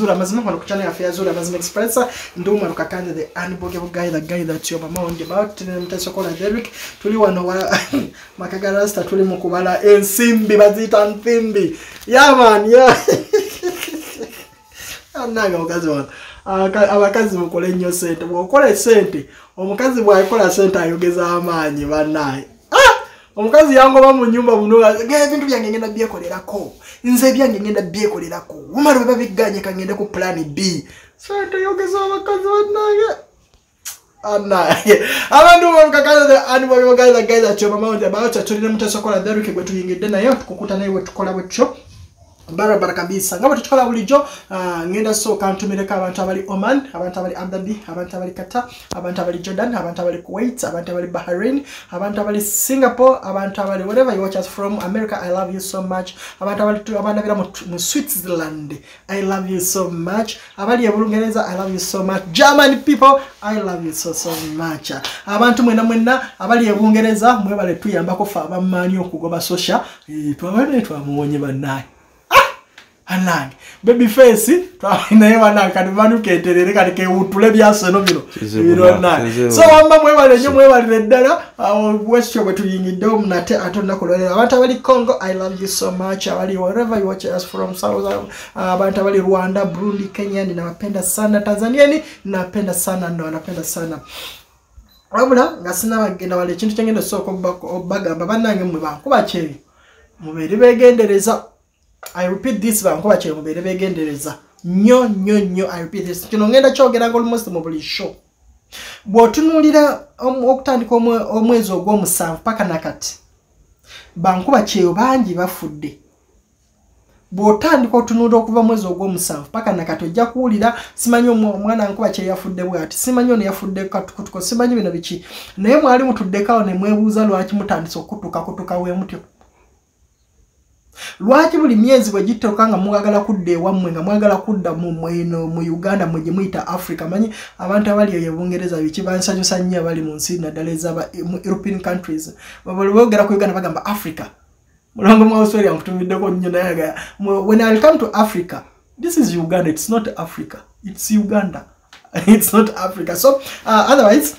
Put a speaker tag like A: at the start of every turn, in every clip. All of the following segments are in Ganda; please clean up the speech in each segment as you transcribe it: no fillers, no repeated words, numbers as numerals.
A: Azura Mazima on channel ya Azura Mazima Express nduma rukakande the unbogeable guy, the guy that your mama on about mtasokola Derek tuli wano wa makagarasta tuli mukubala ensimbi bazita nsimbi yeah man yeah anaga okazi wana abakazi mukole nnyo sente bwokola sente omukazi bwakola sente ayogeza amaanyi banaye omukazi yango ba mu nyumba buno ebintu byange ngenda byekolerako nze byange ngenda byekolerako umaro baba biganye kangenda ku plan B sente yogeza abakazi banaye anaye abantu bakakaza the animal guys that your mama about tulina mutasokola Derek gwe tuyingidde nayo tukukuta nayo tukola bwetyo barabara kabisa ngabo tukola bulijo ngenda so kantumireka abantu abali Oman, abantu abali Abu Dhabi, abantu abali Qatar, abantu abali Jordan, abantu abali Kuwait, abantu abali Bahrain, abantu abali Singapore, abantu abali wherever you watch us from America. I love you so much. Abantu abali mu Switzerland, I love you so much. Abali Ebulungereza, I love you so much. German people, I love you so much. Abantu mwena abali Ebulungereza mwebale tuyambako fa abamanyi okugoba social twabane twamuwonye banaye Anang baby face twinaye wanaka ndimanuke enterere kali ke utule byaseno bino so wamba mwebale nyo mwebale ddala westyo bwe tuyingidde omunate atonda kololera abantu abali Congo. I love you so much. Abali wherever you watch us from South abantu abali Rwanda, Burundi, Kenya ninawapenda sana. Tanzania ni napenda sana, ndo napenda sana. Wabula ngasina bagenda wale kintu kyengendo soko bagamba banange mwe bakuba cheri mubere begendereza. I repeat this bankuba cheri mubere begendereza nyo I repeat this kino ngenda kyogera almost mu buli show bwotunulira okutandika omwezi ogw'omusanvu paka nakati bankuba cheri bangi bafudde. Bwotandika otunulira okuva mwezi ogw'omusanvu paka nakati ojja kuwulira simanyi omwana nkuba cheri yafudde bwati, simanyi ono yafudde katukutuko, simanyi bino biki, naye mwali mutuddekawo ne mwebuuza lwaki mutandise okutuka we mutyo. Lwaki buli myezi bwe gittoka nga mwagala kudda ewammwe nga mwagala kudda mu Uganda mwe gye muyita Africa. Manyi abantu abali eyo Bungereza biki bansanyusa nnyo abali mu nsi naddala ez'aba European countries bali boogera ku Uganda bagamba Africa. Mulongo mwa Australia mkutumiddeko nnyo naye when I come to Africa, this is Uganda, it's not Africa, it's Uganda. It's not Africa. So otherwise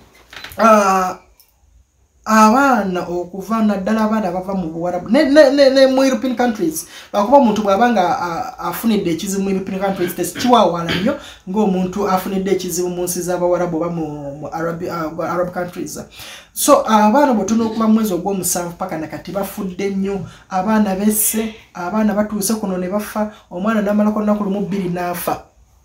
A: abana okuvana ddala abana bava mu Buwarabu ne mu European countries bakuba omuntu bwabanga afunidde ekizibu mu European countries tekiwawala nnyo ng'omuntu afunidde ekizibu mu nsi z'Abawarabu oba mu Arab countries. So abana botuna okuba mwezi ogw'omusanvu paka nakati bafudde nnyo, abaana besse, abaana batuuse kuno ne bafa, omwana n'amalako nnaku lumu bbiri n'afa.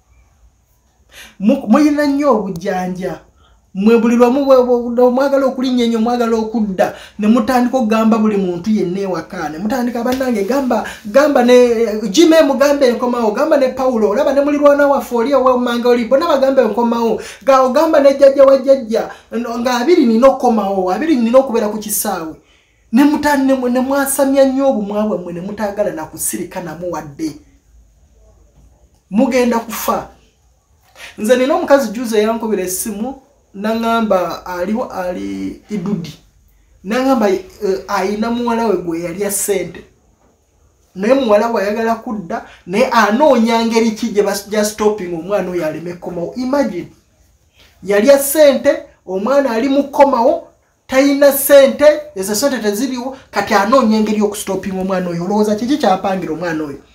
A: Muyina nnyo obujjanja mwebulirwa mwagala okulinnya ennyo, mwagala okudda ne mutandika okugamba buli muntu yenna ewaka, ne mutandika bannange gamba ne Jimmy mugambe enkomawo, gamba ne Paulo, olaba ne mulirwana waffe oli ow'emmanga oli bonna bagambe enkomawo, gamba ne jjajja wa jjajja nga abiri nina okkomawo, abiri nina okubeera ku kisaawe, ne mwasamya nnyo obumwa bwammwe ne mutaagala na kusirika namu wadde mugenda kufa. Nze nina omukazi juze yankubira essimu nangamba ali Idudi, nangamba ayina muwala we gwe yali sente, naye muwala we ayagala kudda naye anoonya ngeri ki gye bajja stopping omwana oyo aleme komawo. Imagine yali sente, omwana ali mu komawo tayina sente, ezo sente teziriwo, kati anoonya ngeri okustopping omwana oyo. Olowooza kiki kyapangira omwana oyo?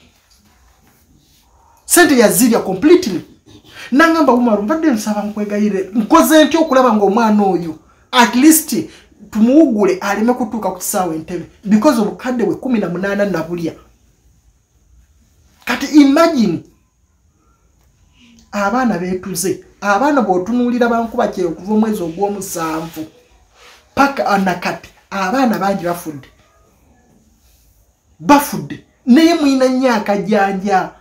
A: Sente yazirya completely. Nangamba Umaru mbadde nsaba nkwegayire nkoze ntyo okulaba ng'omwana oyo at least tumuwugule aleme kutuuka ku kisaawe Entebbe because obukadde we 18 nabulya. Kati imagine abaana beetuze, abaana bw'otunuulira bankuba kyeri okuva omwezi ogw'omusanvu paka anakati abaana bangi bafudde naye mwina nnyo akajanja.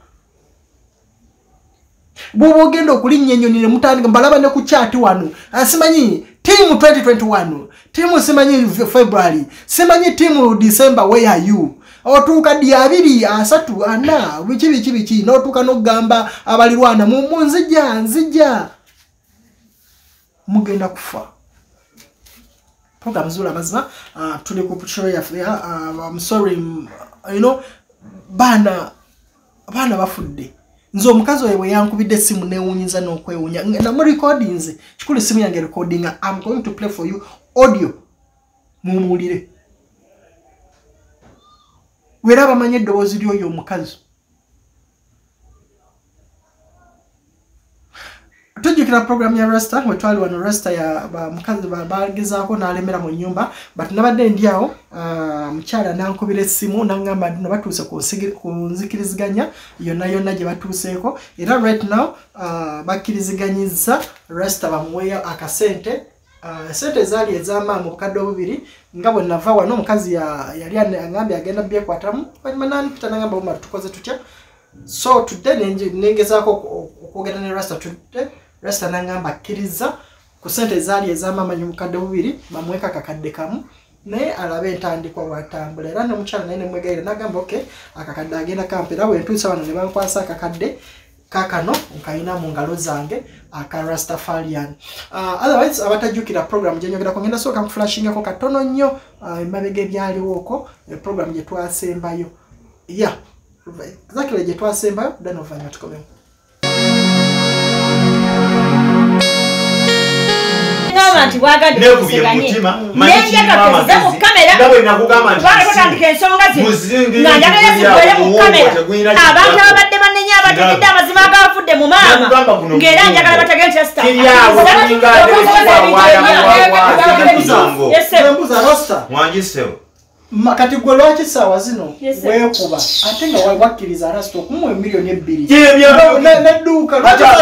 A: Bwoba ogenda okulinnya ennyonyi ne mutandika mbalaba ne ku chat wano simanyi team 2021 team simanyi February simanyi team December where are you otuuka di 2 3 4 biki n'otuuka n'ogamba abalirwana mu nzija mugenda kufa. Program zula mazima tuli ku show ya I'm sorry you know bana bafudde. nzo omukazi oyo bwe yankubidde essimu neewunyiza n'okwewunya na mu recordings kikulu essimu yange recordinga I'm going to play for you audio mumuwulire wera bamanye eddoboozi ly'oyo omukazi tujjukira program ya Rasta we twali wano Rasta ya mukazi bagezaako n'alemera mu nyumba but nabadde ndi awo mukyala nankubira essimu nangamba no batuuse ku nzikiriziganya yonna gye batuuseeko era right now bakkiriziganyizza Rasta bamuweeyo akasente sente zaali ez'amaanyi mu bukadde obubiri nga bwe nava wano omukazi yali angambye agenda byekwatamu wanyuma nampita nangamba bumala tukoze tutya so today nengezaako okwogera ne Rasta today Rasta nangamba akkiriza ku sente zaali ez'amaanyi mu bukadde obubiri bamuweka kakadde kamu naye alabe entandikwa bwatambula era nomukyala naye nemwegaire nagamba okay akakadde agenda kampera bwe ntuusa wano ne bankwasa akakadde kakano nkayina mu ngalo zange aka Rastafarian otherwise abatajjukira program gye nyogerako ngenda sooka nkuflashingako katono nnyo emabega ebyaliwooko program gye twasembayo exactly gye twasembayo then ovanya tukomemu
B: Nti wagadde kusiganya nenjaka mu kamera
C: ndabwe nakugamba nti
B: batandika ensonga zino ng'anjagala zikwere mu kamera abantu abadde banenya abategedde amazima agavudde mu maama ng'era njagala bategente sita
A: kati gwe lwaki saawa zino weekuba ate nga wakkiriza Rasta okumuwa miliyoni 2 nedduuka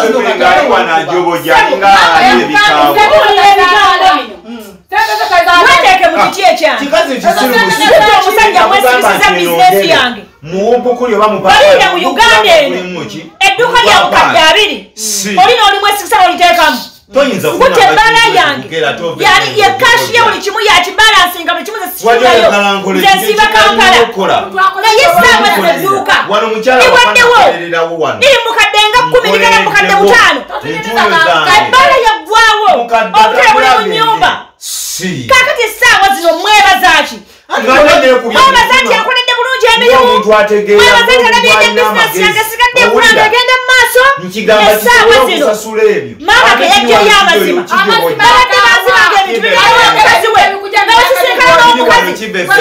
B: mweteke mu kiki ekyange omusajja mwesibisiza bizinesi yange balira mu Uganda eno edduuka lya bukadde 2 olina oli mwesibisa oliteekamu Kute bala yange yali ye cash ye buli kimu ya kibalansinga buli kimu zesibayo zesiba Kampala na yesaba zeduka iwaddewo iri mukadenga 10 ligana mukadde 5 bala yagwawo obutale buli mu nyumba kakati esawa zino mwebazaaki mwebazaaki akoledde bulungi emirimu mwebazaaki alabidde bizinesi yange sigadde kulanga agende mu maaso esawa zino mama keyajjayo amazima abadde bazimanga ebintu birawo omukazi we nga basisikala n'omukazi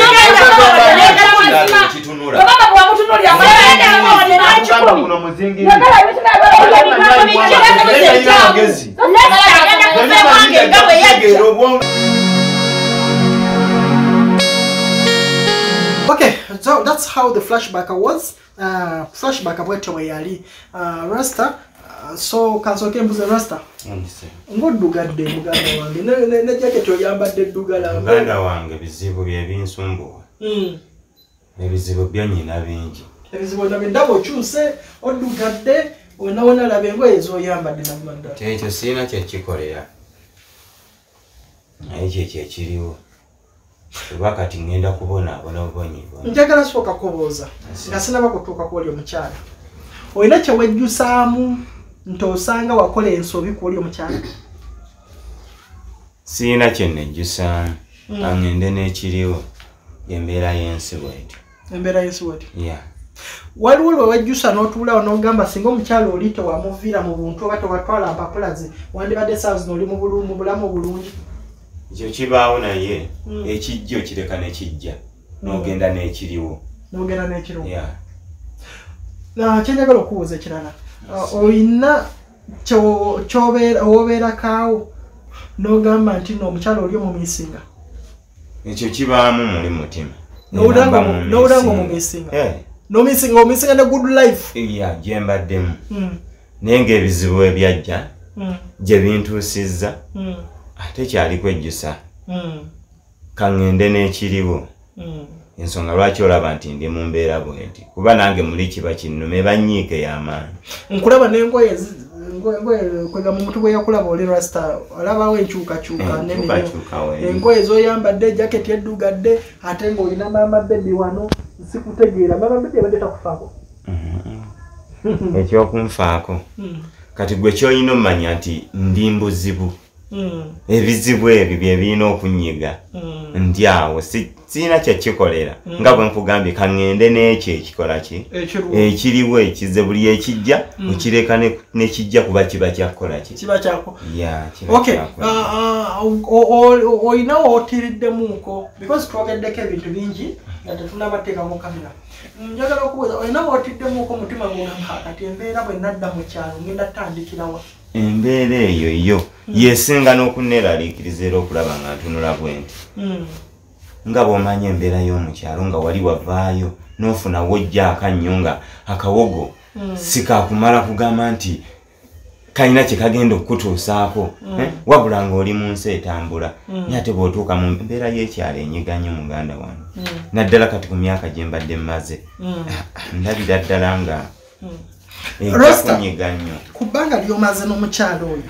B: baba bwamutunulya
A: okay so that's how the flashback was flashback bwetyo bwe yali Rasta so kansoke mbuze Rasta ngoddugadde muganda wange ne jacket oyambadde eddugala
C: muganda wange bizibu bye binsumbuwa ebizibu byanyina bingi
A: ebizibu nabe ndabo okyuse oddugadde wona labe engoye zoyambadde namanda
C: ekyo siina kyekikolera naye kyekyo ekiriwo kuba kati ngenda kubonaabona obubonyiibona
A: njagala sooka kubuuza nga sinaba kutuuka kwoli omukyala olina kyewejjusaamu nti osanga wakola ensobi kwoli omukyala
C: siina kyennejjusaamu angende n'ekiriwo embeera y'ensi bwetyo
A: embeera y'ensi bwetyo waliwo lwe wejjusa n'otuulawo n'ogamba singa omukyala oli tewamuviira mu buntu oba tewatwala mpapula ze wandibadde saawa zino oli mu bulamu obulungi
C: ekyo kibaawo naye ekijjo kireka ne kijja n'ogenda n'ekiriwo kyenjagala okubuuza ekirala olina kyobeerakaawo n'ogamba nti n'omukyala oli omumiisinga ekyo kibaamu muli mutima
A: n'owulanga omumiisinga n'omiisinga ne good life
C: gye mbaddemu naye ng'ebizibu ebyajja gye bintuusizza ate kyali kwejjusa kaŋŋende n'ekiriwo ensonga lwaki olaba nti ndi mu mbeera bwenti kuba nange muli kiba kinnume banyiike y'amaanyi
A: nkulaba n'engoye kwega mu mutu gwe yakulaba oli Rasta olabawo enkyukakyuka engoye zoyambadde jaketi eddugadde ate ng'olina maama bebi wano nsikutegeera maama bebi abadde takufaako
C: ekyokunfaako kati gwe kyolina omumanya nti ndi mbuzibu ebizibu ebyo bye birina okunyiga ndyawo sina kyekikolera nga bwe nkugambye kangende n'ekyo ekikola ki ekiriwo ekize buli ekijja okireka nekijja kuba kiba kyakola ki
A: kiba kyako
C: okay
A: oyinawo otiriddemuuko because twogeddeko ebintu bingi nga tetunabateekako kamera njagala okubuuza oyinawo otiddemuuko omutima ng'ogamba kati embeera bwe nadda mu kyalo ngenda tandikirawa
C: embeera eyo yo yesinga n'okuneeraliikiriza era okulaba nga ntunula bwenti nga bw'omanya embeera y'omukyalo nga wali wavaayo n'ofuna wojja akannyo nga akawogo sikakumala kugamba nti kalina kye kagenda okukutuusaako wabula ng'oli mu nsi etambula naye ate bw'otuuka mu mbeera y'ekyalo enyiga nnyo muganda wange naddala kati ku myaka gye mbadde mmaze ndabira ddala nga kunyiga nnyo
A: ku bbanga ly'omaze n'omukyalo oyo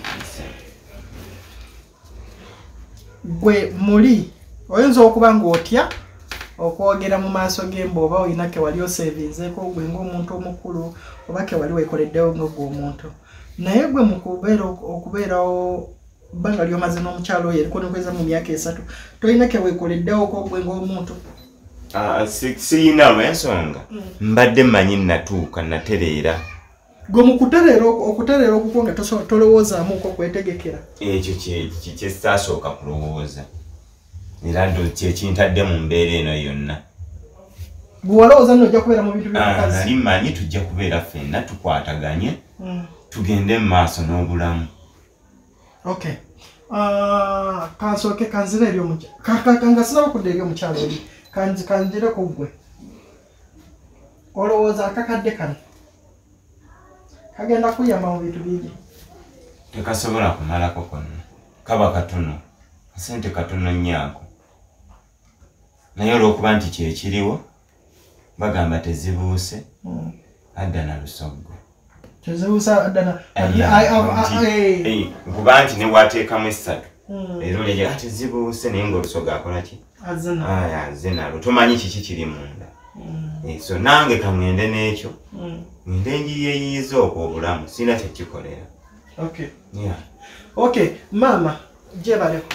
A: gwe muli oyinza okuba ng'otya okwogera mu maaso gemba oba olina ke wali osevinzeeko gwe ng'omuntu omukulu oba ke wali weekoleddewo ng'ogw'omuntu naye gwe mu okubeerawo bbanga ly'omaze n'omukyalo oyo eriko nekweza mu myaka 3 tolina ke weekoleddewoko gwe ng'omuntu
C: siyinamu ensonga mbadde mmanyi natuuka natereera
A: gwe mu okutereera okukwo nga tolowoozaamuuko okwetegekera
C: ekyo kyesasooka kulowooza era ndo kyekintadde mu mbeera eno yonna
A: gwe walowooza nno ojja kubeera mu bintu by'omukazi
C: nali mmanyi tujja kubeera ffenna tukwataganye tugende mu maaso n'obulamu
A: okay kansooke kanzira eri kanga sinaba kudda eri omukyalo oli kanzireko gwe olowooza akakadde kano kagenda kuyamba mu bintu bingi
C: tekasobola kumalako konna kaba katono sente katono nyaako naye olw'okuba nti kyekiriwo bagamba tezibuuse adda na lusoggo
A: tezibuusa adda
C: kuba nti ne bwateekamu 3 era olejera tezibuuse naye ng'olusogo akola ki aze nalwo tomanyi kiki kiri munda so nange kangende n'ekyo ngende njiyeeyiiza okwo obulamu sina kyekikolera
A: okay mama gyebaleko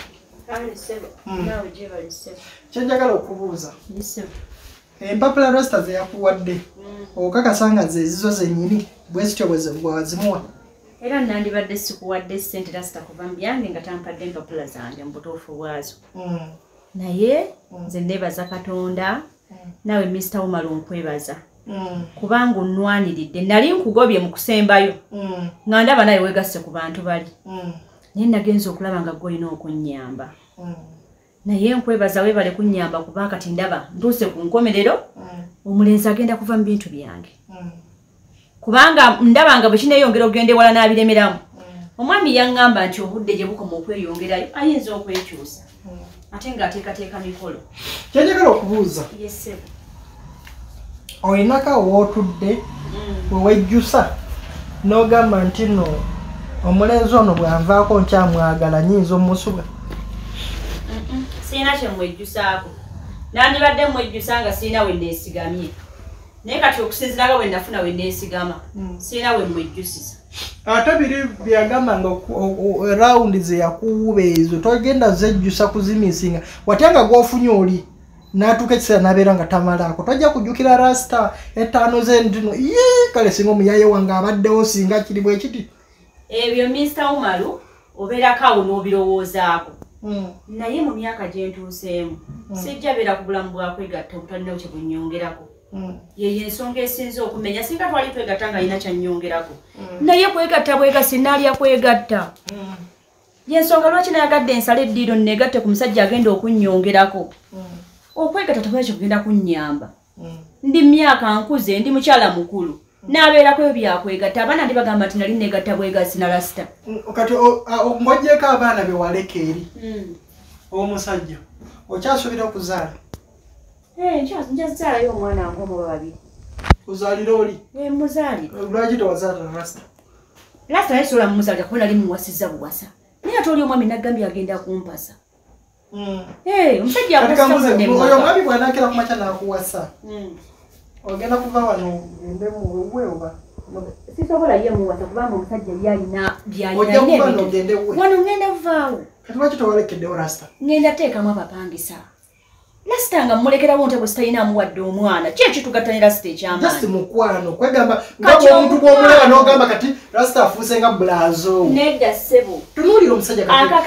A: kyenjagala okubuuza empapula rasta zeyakuwadde okakasa nga zezizo zennyini bwe zityo bwewazimuwa
B: era nandibadde sikuwadde ssente rasta kuva mu byange nga tampadde empapula zange mu butuufu bwazo naye nze neebaza katonda nawe Mr. Omar nkwebaza kubanga onnwaniridde nali nkugobye mu kusembayo nga ndaba naye weegasse ku bantu bali naye nagenza okulaba nga gwolina okunnyamba naye nkwebaza weebale kunnyamba kuba kati ndaba ntuuse ku nkomerero omulenzi agenda kuva mu bintu byange kubanga ndaba nga bwe kineeyongera okugenda ewala n'abiremeramu omwami yaŋŋamba nti obudde gye bukoma okweyongerayo ayinza okwekyusa ate ng'ateekateeka mikolo
A: kyenjagala okubuuza olinako wootudde wewejjusa n'ogamba nti no omulenzi ono bwanvaako nkyamwagala nyinza omusuga
B: siina kyemwejjusaako nandibadde mwejjusa nga siina we neesigamye naye kati okusinziraga bwe nafuna we neesigama siina we mwejjusiza
A: ate biri byagamba nga rawundi ze yakuwuba ezo togenda zejjusa kuzimisinga watyanga gwofunye oli n'atuuka ekiseera n'abeera nga tamalaako tojja kujjukira rasita 5 zendino kale singa omuyaye wange abaddewo singa kiri bwe kiti
B: ebyo Mr. Umaru obeerako awo n'obirowoozaako naye mu myaka gye ntuuseemu sijja beera ku bulamu bwakwegatta obutalinawo kye bunnyongerako yeyo ensonga esinza okumenya singa twali twegatta nga alina kyannyongerako naye kwegatta bwegasi naalya kwegatta yensonga lwaki nayagadde ensala eddiiro neegatte ku musajja agenda okunnyongerako okwegatta takwaki kugenda kunnyamba ndi myaka nkuze ndi mukyala mukulu n'abeerako ebyo byakwegatta abaana ndi bagamba nti nali neegatta bwegasi na lasita
A: kati ng'oggyeko abaana be waleka eri omusajja okyasuubira okuzaala
B: njazaalayo omwana wange omuba 2
A: uzaalira oli
B: muzaalira
A: lwaki tewazaala rasita
B: lasita naye sobola mumuzaalira kuba nali muwasizza buwasa naye ate oli omwami naggambye agenda kumpasa omusajja
A: oyo omwami bw'anaakera ku makya n'akuwasa ogenda kuva wano ogende muwe oba
B: sisobola ye muwasa kubanga omusajja yalina
A: ojja kuva n'ogende we
B: wano ngenda vaawo
A: kati lwaki tewalekeddewo rasita
B: ngenda teekamu abapangisa Lasita nga mulekerawo ntabo sitalina amuwadde omwana ki ekitugattanye Lasita ekyamaanyi
A: just mukwano kwegamba nga omuntu gw'omulaba n'ogamba kati Lasita afuuse nga bulazo
B: nedda ssebo
A: tunuulira omusajja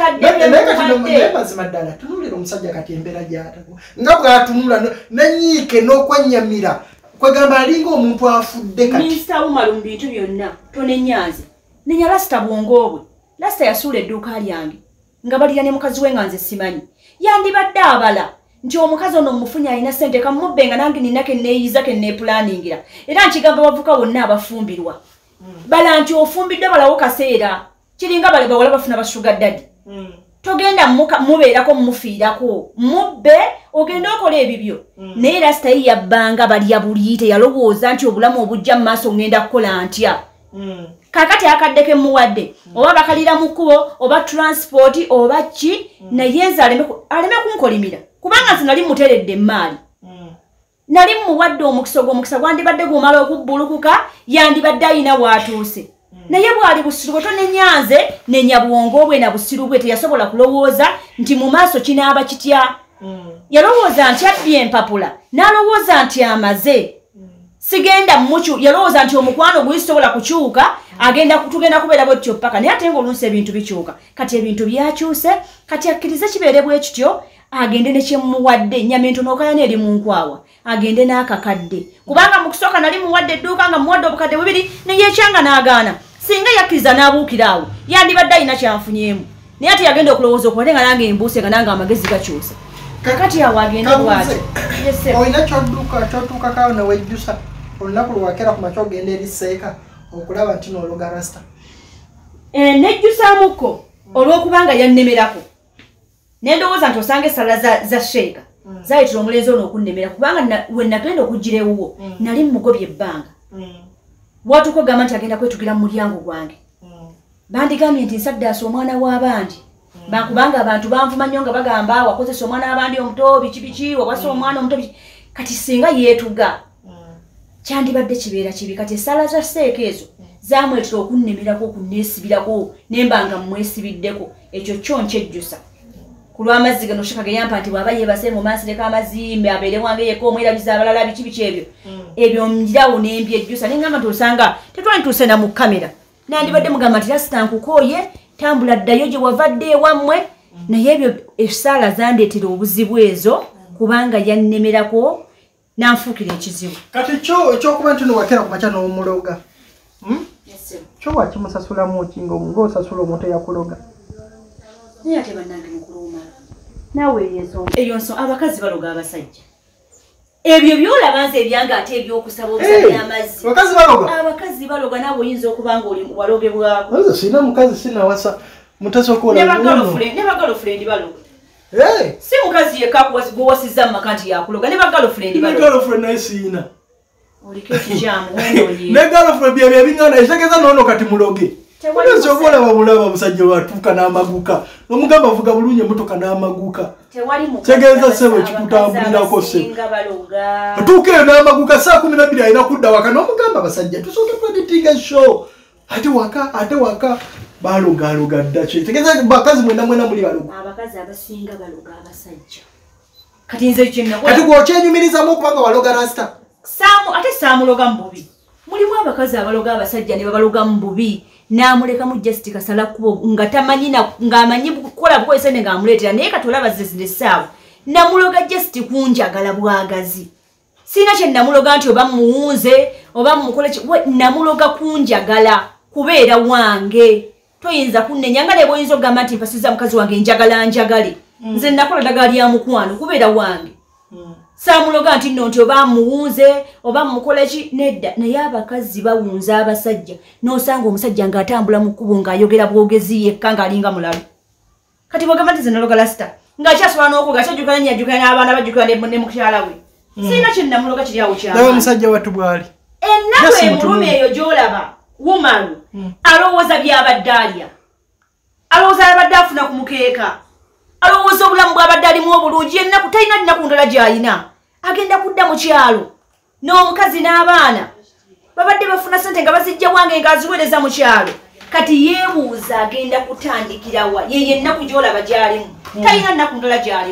A: mazima ddala tunuulira omusajja kati embeera gy'atako nga bw'atunula nenyiike n'okwennyamira kwegamba alinga omuntu afudde kati
B: minisita Wumalu mu bintu byonna tonenyanze nenya Lasita bwongo bwe Lasita yasuula edduuka lyange nga balira ne mukazi we nga nze simanyi yandibadde abala nti omukazi ono mufunye alina ssente kamubbe nga nange nina kenneeyiza kenneepulaningira era nkigamba bavuka bonna abafumbirwa bala nti ofumbiddwe balawo kaseera kiringa bale bawala bafuna basuga ddadi togenda mubeerako mumufiirako mubbe ogenda okola ebibyo naye Lasita ye yabbanga balya buli teyalowooza nti obulamu obujja mu maaso ngenda kukola ntya kakati akaddeko emuwadde oba bakalira mu kkubo oba transport oba ki naye nze aleme kunkolimira kubanga nze nali muteredde emaali nali muwadde omukisa gw'omukisa gwandibadde gumala okubbulukuka yandibadde ayina waatuuse naye bwali busiru bwe tonenyanze nenyabwongo bwe na busiru bwe teyasobola kulowooza nti mu maaso kinaaba kitya yalowooza nti abbye empapula n'alowooza nti amaze sigenda muchu yalowooza nti omukwano gulisobola kukyuka tugenda kubeera bwetyo paka naye ate ng'olunsi ebintu bikyuka kati ebintu byakyuse kati akkirize kibeere bwe kityo agende ne kyemuwadde nnyama entono okaya n'eri mu nkwawa agende n'akakadde kubanga mu kusooka nali muwadde edduuka nga muwadde obukadde bubiri naye ekyanga n'agaana singa yakkiriza n'abuukira awo yandibadde alina kyanfunyemu naye ate yagenda okulowooza okuwadde nga nange embuuse nga nange amagezi gakyuse kakati awo agende bwati
A: olina kyotuukakawo newejjusa olunaku lwakera ku makya ogenda eri Seeka okulaba nti n'ologa Lasita
B: nejjusaamuko olw'okubanga yannemerako nendowooza nti osanga essala za Sheeka zayitira omulenzi ono okunnemera kubanga we nagenda okugira ewuwo nali mugobye ebbanga watuuka ogamba nti agenda kwetugira mu mulyango gwange bandigambye nti nsaddaasa omwana w'abandi bakubanga abantu banvuma nnyo nga bagamba wakozesa omwana w'abandi omuto biki wawasa omwana omuto kati singa yeetuga kyandibadde kibeera kibi kati essala za Seeka ezo zamwetera okunnemerako okunneesibirako nembanga mmwesibiddeko ekyo kyo nkyejjusa ku lw'amazzi gano Sheeka geyampa nti bw'aba yeebase mu maaso leka amazimbe abeere wange yeka omwerabiza abalala biki ebyo ebyo njirawo nembyejjusa nengamba nti osanga tetwandituuse na mu kamera nandibadde mugamba nti Lasita nkukooye tambula ddayo gye wavadde ewammwe naye ebyo essaala zandeetera obuzibu ezo kubanga yannemerako nanfuukira ekizibu
A: kati ekyokuba nti nowakera ku makya n'omuloga kyo wakimusasulamu ki ng'osasula omuntu eyakuloga
B: naye ate bannange mukulu Wumalu naawe eyo nsonga abakazi baloga abasajja ebyo byolaba nze ebyanga ate ebyokusaba obusabya amazzi abakazi baloga naawe oyinza okuba nga walogebwako
A: nze sina mukazi sinawasa mutasokola
B: ne bagalofulendi baloga si mukazi yekka gwewasizza mu maka nti yakuloga ne bagalofulendi baloga
A: naye siina
B: oliko ekikyamu wendooye
A: ne galofulendi byebyo ebingana ekitegeeza noono kati muloge Nsobola babulaba musajja watuuka n'amaguka n'omugamba avuga bulungi emmotoka n'amaguka tegeeza ssebo ekikutambulirako ssebo atuuka eyo n'amaguka saa 12 alina kudda waka n'omugamba abasajja tusooke tweditinga show ate waka balogaloga ddaki tegeeza bakazi mwena muli baloga
B: abakazi abasinga baloga abasajja kati nze kyennakola
A: kati gw'okyenyumirizamu okubanga waloga Lasita
B: ate saamuloga mu bubi mulimu abakazi abaloga abasajja ne babaloga mu bubi namulekamu Just Kasala kubo nga tamanyi ng'amanyi kukola bukozesa ne ng'amuleetera naye katolaba zizine essaawa namuloga Just kunjagala bwagazi sina kye namuloga nti oba muwunze oba mukole namuloga kunjagala kubeera wange toyinza kunnenya nga ne bw'oyinza okugamba nti mpasiza mukazi wange njagale nze nakola ddagala lya mukwano kubeera wange saamuloga nti nno nti oba muwunze oba mukole ki nedda naye abakazi bawunza abasajja n'osanga omusajja ng'atambula mu kkubo ng'ayogera bwogezi yekka ng'alinga mulalu kati bwogamba nti ze naloga Lasita ng'akyasobola n'okuga akyajjukana nyajjukana n'abaana bajjukana ne mukyala we sirina kye namuloga kiri awo kyama
A: nawe omusajja wattu bw'ali
B: ennaku emulumi eyo gy'olaba Wumalu alowooza by'abadde alya alowooza abadde afuna ku mukeeka alowooza obulamu bw'abadde alimu obulungi ennaku talina nnaku ndala gy'alina agenda kudda mu kyalo n'omukazi n'abaana babadde bafuna ssente nga bazijja wange ng'aziweereza mu kyalo kati yeebuuza agenda kutandikira wa yeyo ennaku gy'olaba gy'alimu talina nnaku ndala gy'alimu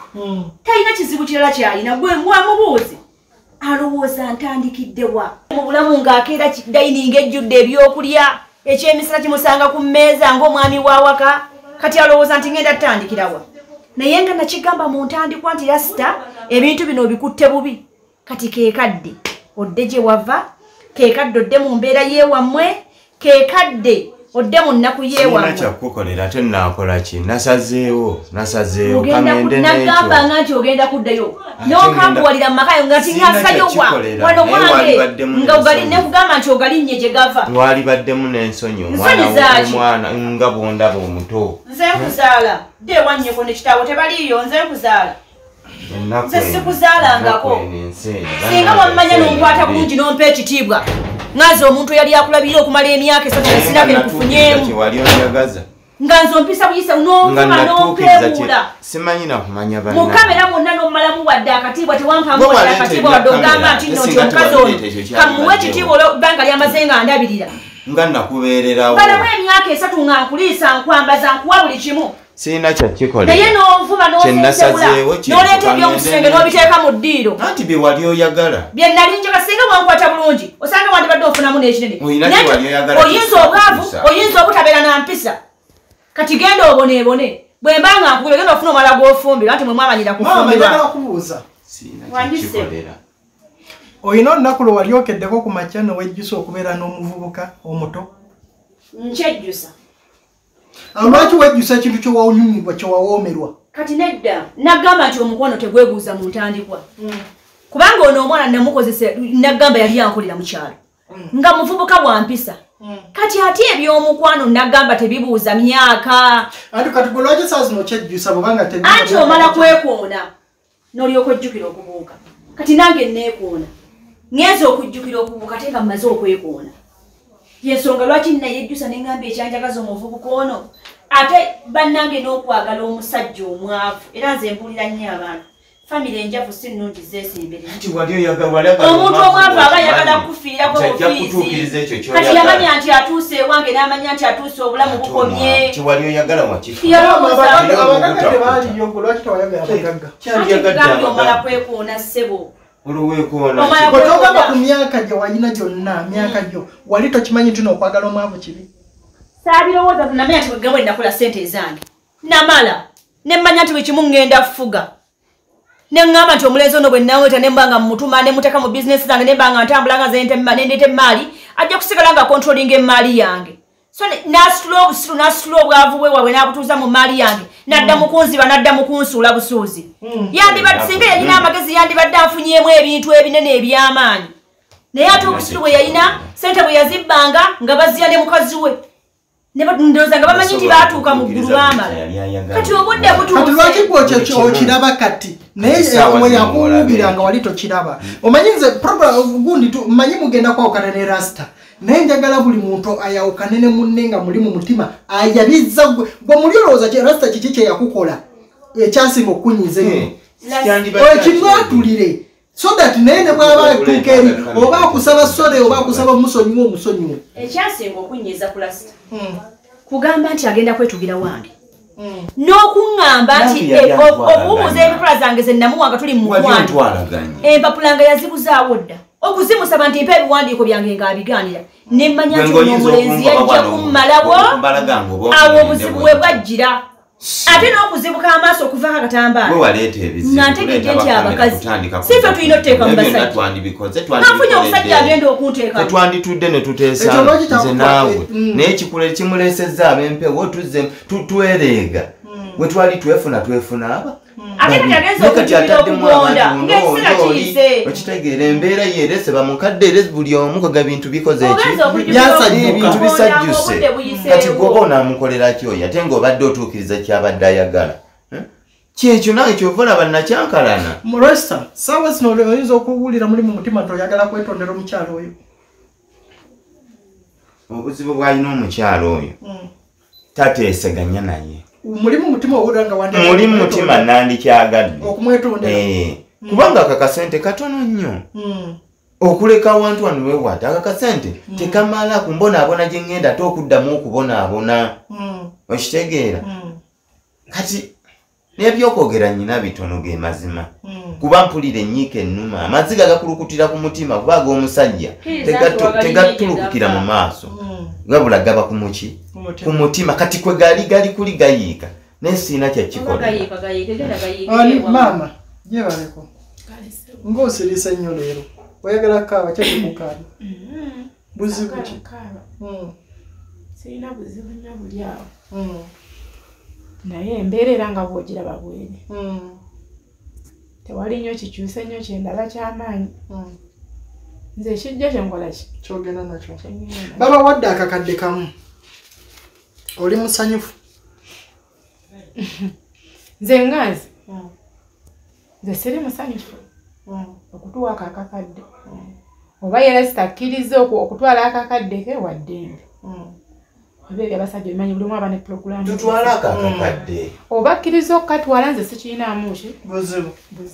B: talina kizibu kirala kyalina gwe mwamubuuzi alowooza ntandikiddewa mu bulamu ng'akeera dayininga ejjudde ebyokulya ekyemisana kimusanga ku mmeeza ng'omwami wawaka kati alowooza nti ngenda tutandikirawa naye nga nakigamba mu ntandikwa nti rasita ebintu bino bikutte bubi kati keekadde odde gye wava keekadde odde mu mbeera yeewammwe keekadde odde mu nnaku yeewammwe
C: kyakukolera ate naakola ki nasazeewo
B: nagamba nga nti ogenda kuddayo n'okambuwalira mu makayo nga tingasayowa wano wange nga nekugamba nti ogalinnye gye gava
C: walibaddemu n'ensonyi omwana nga bwondaba omuto
B: nze nkuzaala dde ewannyeko ne kitaawo tebaliiyo nze nkuzaala nze sikuzaalangako singa wammanya n'onkwata bulungi n'ompa ekitiibwa ngaze omuntu yali akulabirira okumala emyaka 3 sinabye nkufunyeemu nga nze ompisa buyisa n'onfuma n'ompeebuula
C: simanyi nakumanya
B: mu kamera mwonna n'omumalamu wadde akatiibwa tewampamu wadde akatiibwa wadde ogamba nti nno nti omukazi ono kamuwe ekitiibwa olw'ebbanga lyamaze nga ndabirira
C: nga nakubeererawo
B: balamu emyaka 3 nga nkuliisa nkwambaza nkuwa buli kimu
C: sirina kyakikolera
B: naye n'onvuma n'onseesebula n'oleeta ebyomusenge n'obiteeka mu ddiiro
C: anti bye wali oyagala
B: bye nali njagala singa mwankwata bulungi osanga wandibadde ofunamu n'ekinene oyinza obwavu oyinza obutabeera na mpisa kati genda oboneebone bwe mba nga nkugula genda ofuna omala gw'ofumbirwa anti mwe mwamanyira kufumbirwa
A: oyina olunaku lwe wali okeddeko ku makya newejjusa okubeera n'omuvubuka omuto
B: nkyejjusa
A: lwaki wejjusa ekintu kyewawunyumibwa kyewawoomerwa
B: kati nedda nagamba nti omukwano tegwebuuza mu ntandikwa kubanga ono omwana namukozesa nagamba yali yankolera mu kyalo nga muvubuka bwa mpisa kati ate ebyomukwano nagamba tebibuuza myaka
A: anti kati gwe lwaki saa zino kyejjusa bwebanga
B: anti omala kwekoona n'olyoka ojjukira okubuuka kati nange neekoona ngenza okujjukira okubuuka ate nga mmaze okwekoona yensonga lwaki nayejjusa neŋŋamba ekyanjagaza omuvubuka ono ate bannange n'okwagala omusajja omwavu era nze mbuulira nnyo abantu famire enjavu si nnungi zeesimbere omuntu omwavu aba ayagala kufiirako obufiizi kati yamanya nti atuuse ewange n'amanya nti atuuse obulamu bukomye kati omala kwekoona ssebo
A: bwetogamba ku myaka gye walina gyonna myaka gyo wali tokimanyi nti n'okwagala omwavu kibi
B: saabirowooza namanya nti wegabwe nakola sente ezange namala nemmanya nti buli kimu ŋŋenda fuga neŋŋamba nti omulenzi ono bwe naweta nembanga mumutuma nemuteka mu bizinesi zange nembanga ntambula nga nendeeta emmaali ajja kusigala nga kontrolinga emmaali yange so nasitula obusiru nasitula obwavu bwe wabwe n'abutuuza mu maali yange nadda mukunziba nadda mukunsuula busuuzi yandibadde singa yalina amagezi yandibadde afunyeemu ebintu ebinene eby'amaanyi naye ate obusiru bwe yalina sente bwe yazibbanga nga bazira ne mukazi we ndowooza nga bamanyi nti baatuuka mu ggulu baamala kati obudde
A: kati lwaki gwe okiraba kati naye we yakuwubira nga wali tokiraba omanyi nze gundi mmanyi mugenda kwawukana ne rasita naye njagala buli muntu ayawukane ne munne nga muli mu mutima ayabizza gwe muli olowooza rasita kiki kye yakukola ekyasinga okunyiza eyo ekimwatulire so that naye ne bw'aba atuuka eri oba akusaba sole oba akusaba musonyiwe omusonyiwe
B: ekyasinga okunyiza ku rasita kugamba nti agenda kwetugira wange n'okuŋŋamba nti obuubuuza empapula zange ze namuwanga tuli mu mukwano empapula nga yazibuzaawo dda okuzimusaba nti mpa ebiwandiiko byange ng'abigaanira nemmanya nti omulenzi yajja kummalawo awo obuzibu bwe bwajjira ate n'okuzibuka amaaso okuvaako akatambaala nga ntegedde nti abakazi si ffe tulina otuteeka mu basajja nafunye omusajja agenda okunteeka
C: tetwanditudde ne tuteesa nze naawe naye kikule kimuleesezza ab'empewo tuzze twereega we twali twefuna aba
B: ate kati agenza okujjukira okugonda ng'ekiseera kiyise
C: okitegeera embeera yerese bamukadde ere buli omu kaga bintu bikoze
A: ebintu
C: bisajjuse kati gwoba onaamukolera kyoyo ate ng'obadde otuukiriza kyabadde ayagala kyekyo nawe kyova olaba nakyankalana
A: rasita saawa zino oyinza okuwulira muli mu mutima nti oyagala kwetondera omukyalo oyo
C: obuzibu bw'alina omukyalo oyo tateeseganya naye
A: mulimu mutima owulira nga wandi
C: mulimu mutima nandikyagadde
A: okumwetondera
C: kubanga akakasente katono nnyo okuleka awantu wano wewaata akakasente tekamala kumbonaabona gye ŋŋenda ate okuddamu okubonaabona okitegeera kati n'ebyokwogera nnyina bitono ge mazima kuba mpulira enyiika ennuma amaziga gakulukutira ku mutima kuba ag'omusajja tegatulukukira mu maaso gabula gaba ku muki ku mutima kati kwe gali kuli gayiika naye siina kyakikola
A: maama gyebaleko ng'osirisa nnyo leero oyagala kaaba kyakikukaaba buzibu ki
D: sirina buzibu nnyo buli awo naye embeera era nga bw'ogiraba bweri tewali nnyo kikyuse nnyo kyendaba ky'amaanyi nze ekijja kyenkola ki
A: kyogenda nakyo baba wadde akakadde kamu oli musanyufu
D: nze ngazi nze siri musanyufu okutuwa akakadde oba yera sitakkiriza okutwala akakadde ke waddembe oba ebyabasajja bimanyi buli omu aba ne puroguramu
C: tutwala akakadde
D: oba akkiriza okukatwala nze sikirinaamu ki
A: buzibu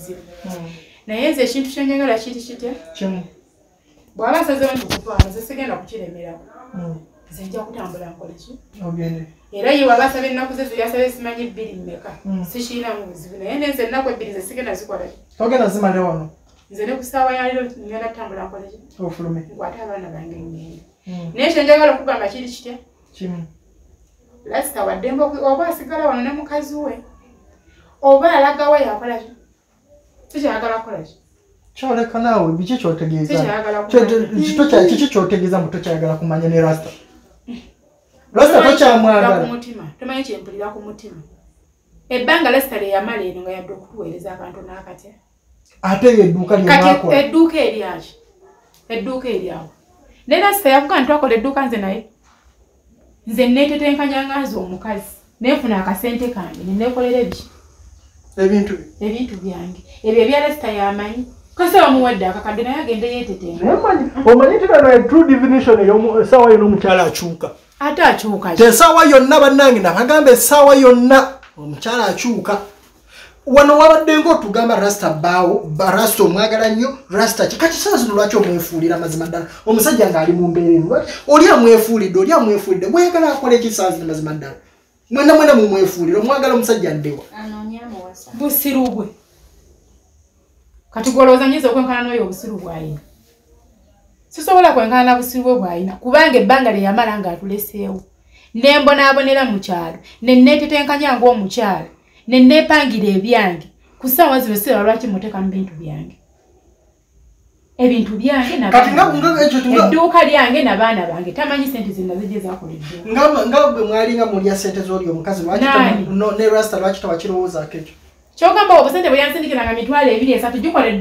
D: naye nze ekintu kyenjagala kiri kitya
A: kimu
D: bw'aba asazewo nti okutwala nze sigenda kukiremerako nze nja kutambula nkole ki
A: ogende
D: era ye waba asaba ennaku ze zeyasaba simanyi 2 mmeka sikirinaamu buzibu naye nenze ennaku 2 nze sigenda zikola ki
A: togenda zimale wano
D: nze ne ku ssaawa ya leero ngenda kutambula nkole ki
A: ofulume
D: nkwate abaana bange ngende naye kyenjagala okugamba kiri kitya
A: kimu
D: lasita waddembe oba asigala wano ne mukazi we oba alagawa yakola ki sikyayagala kukola ki
A: kyoleka naawe biki kyotegeeza
D: sikyayagala
A: kiki kyotegeeza mbu tokyayagala kumanya ne rasta tokyamwagala
D: ku mutima tomanyi kyempulira ku mutima ebbanga lasita lyeyamala eno nga yadde okutuweereza akantu n'akatya
A: ate edduuka lyemwakola
D: edduuka eryaki edduuka eryawo ne lasita yavuga nti twakola edduuka nze naye nze neetetenkanya nganze omukazi nenfuna akasente kange neneekolera ebintu byange ebyo ebya lasita yamanyi kase bamuwadde akakadde naye agende yeetetenga
A: omanyi tinano true definition esaawa yonna omukyala akyuka
D: ate akyuka
A: tesaawa yonna bannange nabagamba esaawa yonna omukyala akyuka wano wabadde ng'otugamba rasta bbaawo rasta omwagala nnyo rasta ki kati saa zino lwaki omwefuulira mazima ddala omusajja ng'ali mu mbeera eno oli amwefuulidde bweyagala akola eki saa zino mazima ddala mwena mumwefuulire omwagala omusajja ndewa
D: busiru bwe kati gwolowooza nyiza okwenkana n'oyo obusiru bw'alina sisobola kwenkana na busiru bwe bw'alina kubanga ebbanga lye yamala ng'atuleseewo nembonaabonera mu kyalo nenneetetenkanya ng'omukyala nenneepangira ebyange ku ssaawa zino siraba lwaki muteeka mu bintu byange ebintu byange edduuka lyange n'abaana bange tamanyi sente zinazijje zakola edduuka
A: nga bwe mwalinga mulya sente z'oli omukazi ne rasta lwaki tawakirowoozaako ekyo
D: kyogamba obusente bwe yansindikiranga 2-3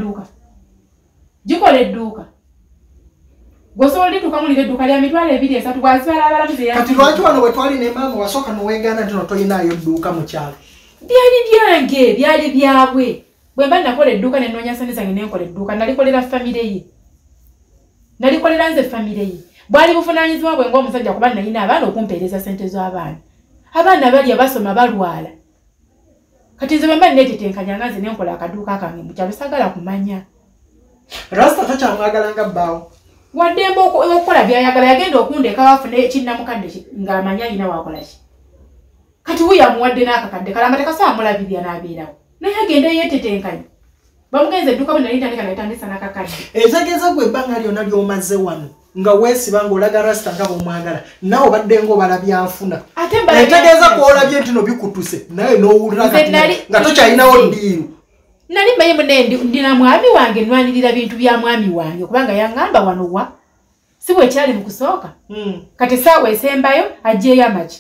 D: gikola edduuka gwosobola lituuka mulira edduuka lya 2-3 bwazibala abalamuzi
A: kati lwaki wano bwe twali ne maama wasooka noweegaana nti no tolinaayo edduuka mu kyalo
D: byali byange byali byabwe bwe mba nakola edduuka nenoonya sente zange nenkola edduuka nalikolera famire ye nalikolera nze famire ye bwali buvunaanyizibwa bwe ng'omusajja kuba nalina abaana okumpeereza sente z'abaana abaana balya basoma balwala kati nze bwe mba neetetenkanya nze nenkola akaduuka kange mukyalo sagala kumanya
A: rasta tokyamwagalanga bbaawo
D: waddembe okukola byayagala yagenda okundeka wafuna ekinnamukadde ng'amanyi alina wakola ki kati wuyamuwadde n'akakadde kalamba tekasobola mulabirya n'abeerawo naye agenda yeetetenkanya bamugenza edduuka bwe nali ntandika netandisa n'akakadde
A: etegeeza gwe ebbanga lyonna ly'omaze wano nga weesiba ng'olaga rasta nga bw'omwagala nawe obadde ng'obalabya nfuna etegeeza kwolabye nti no bikutuse naye n'owulira nga tokyalinawo ddiiru
D: nali mbaye munne ndina mwami wange nnwanirira bintu bya mwami wange kubanga yaŋŋamba wano wa si bwe kyali mu kusooka kati saawa esembayo aggyeyo amaki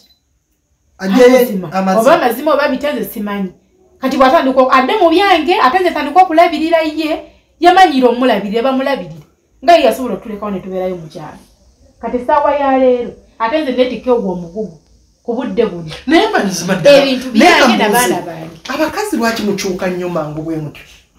D: oba amazima oba bitenze simanyi kati bw'atandika adde mu byange ate nze tandika okulabirira ye yamanyire omulabirire bamulabirire nga ye yasobola otulekawo ne tubeerayo mu kyalo kati saawa ya leero ate nze neetikka ogwo omugugu ku budde buno
A: naye mazima
D: ebintu byange n'abaana bange
A: abakazi lwaki mukyuka nnyo mangu bwe mutyo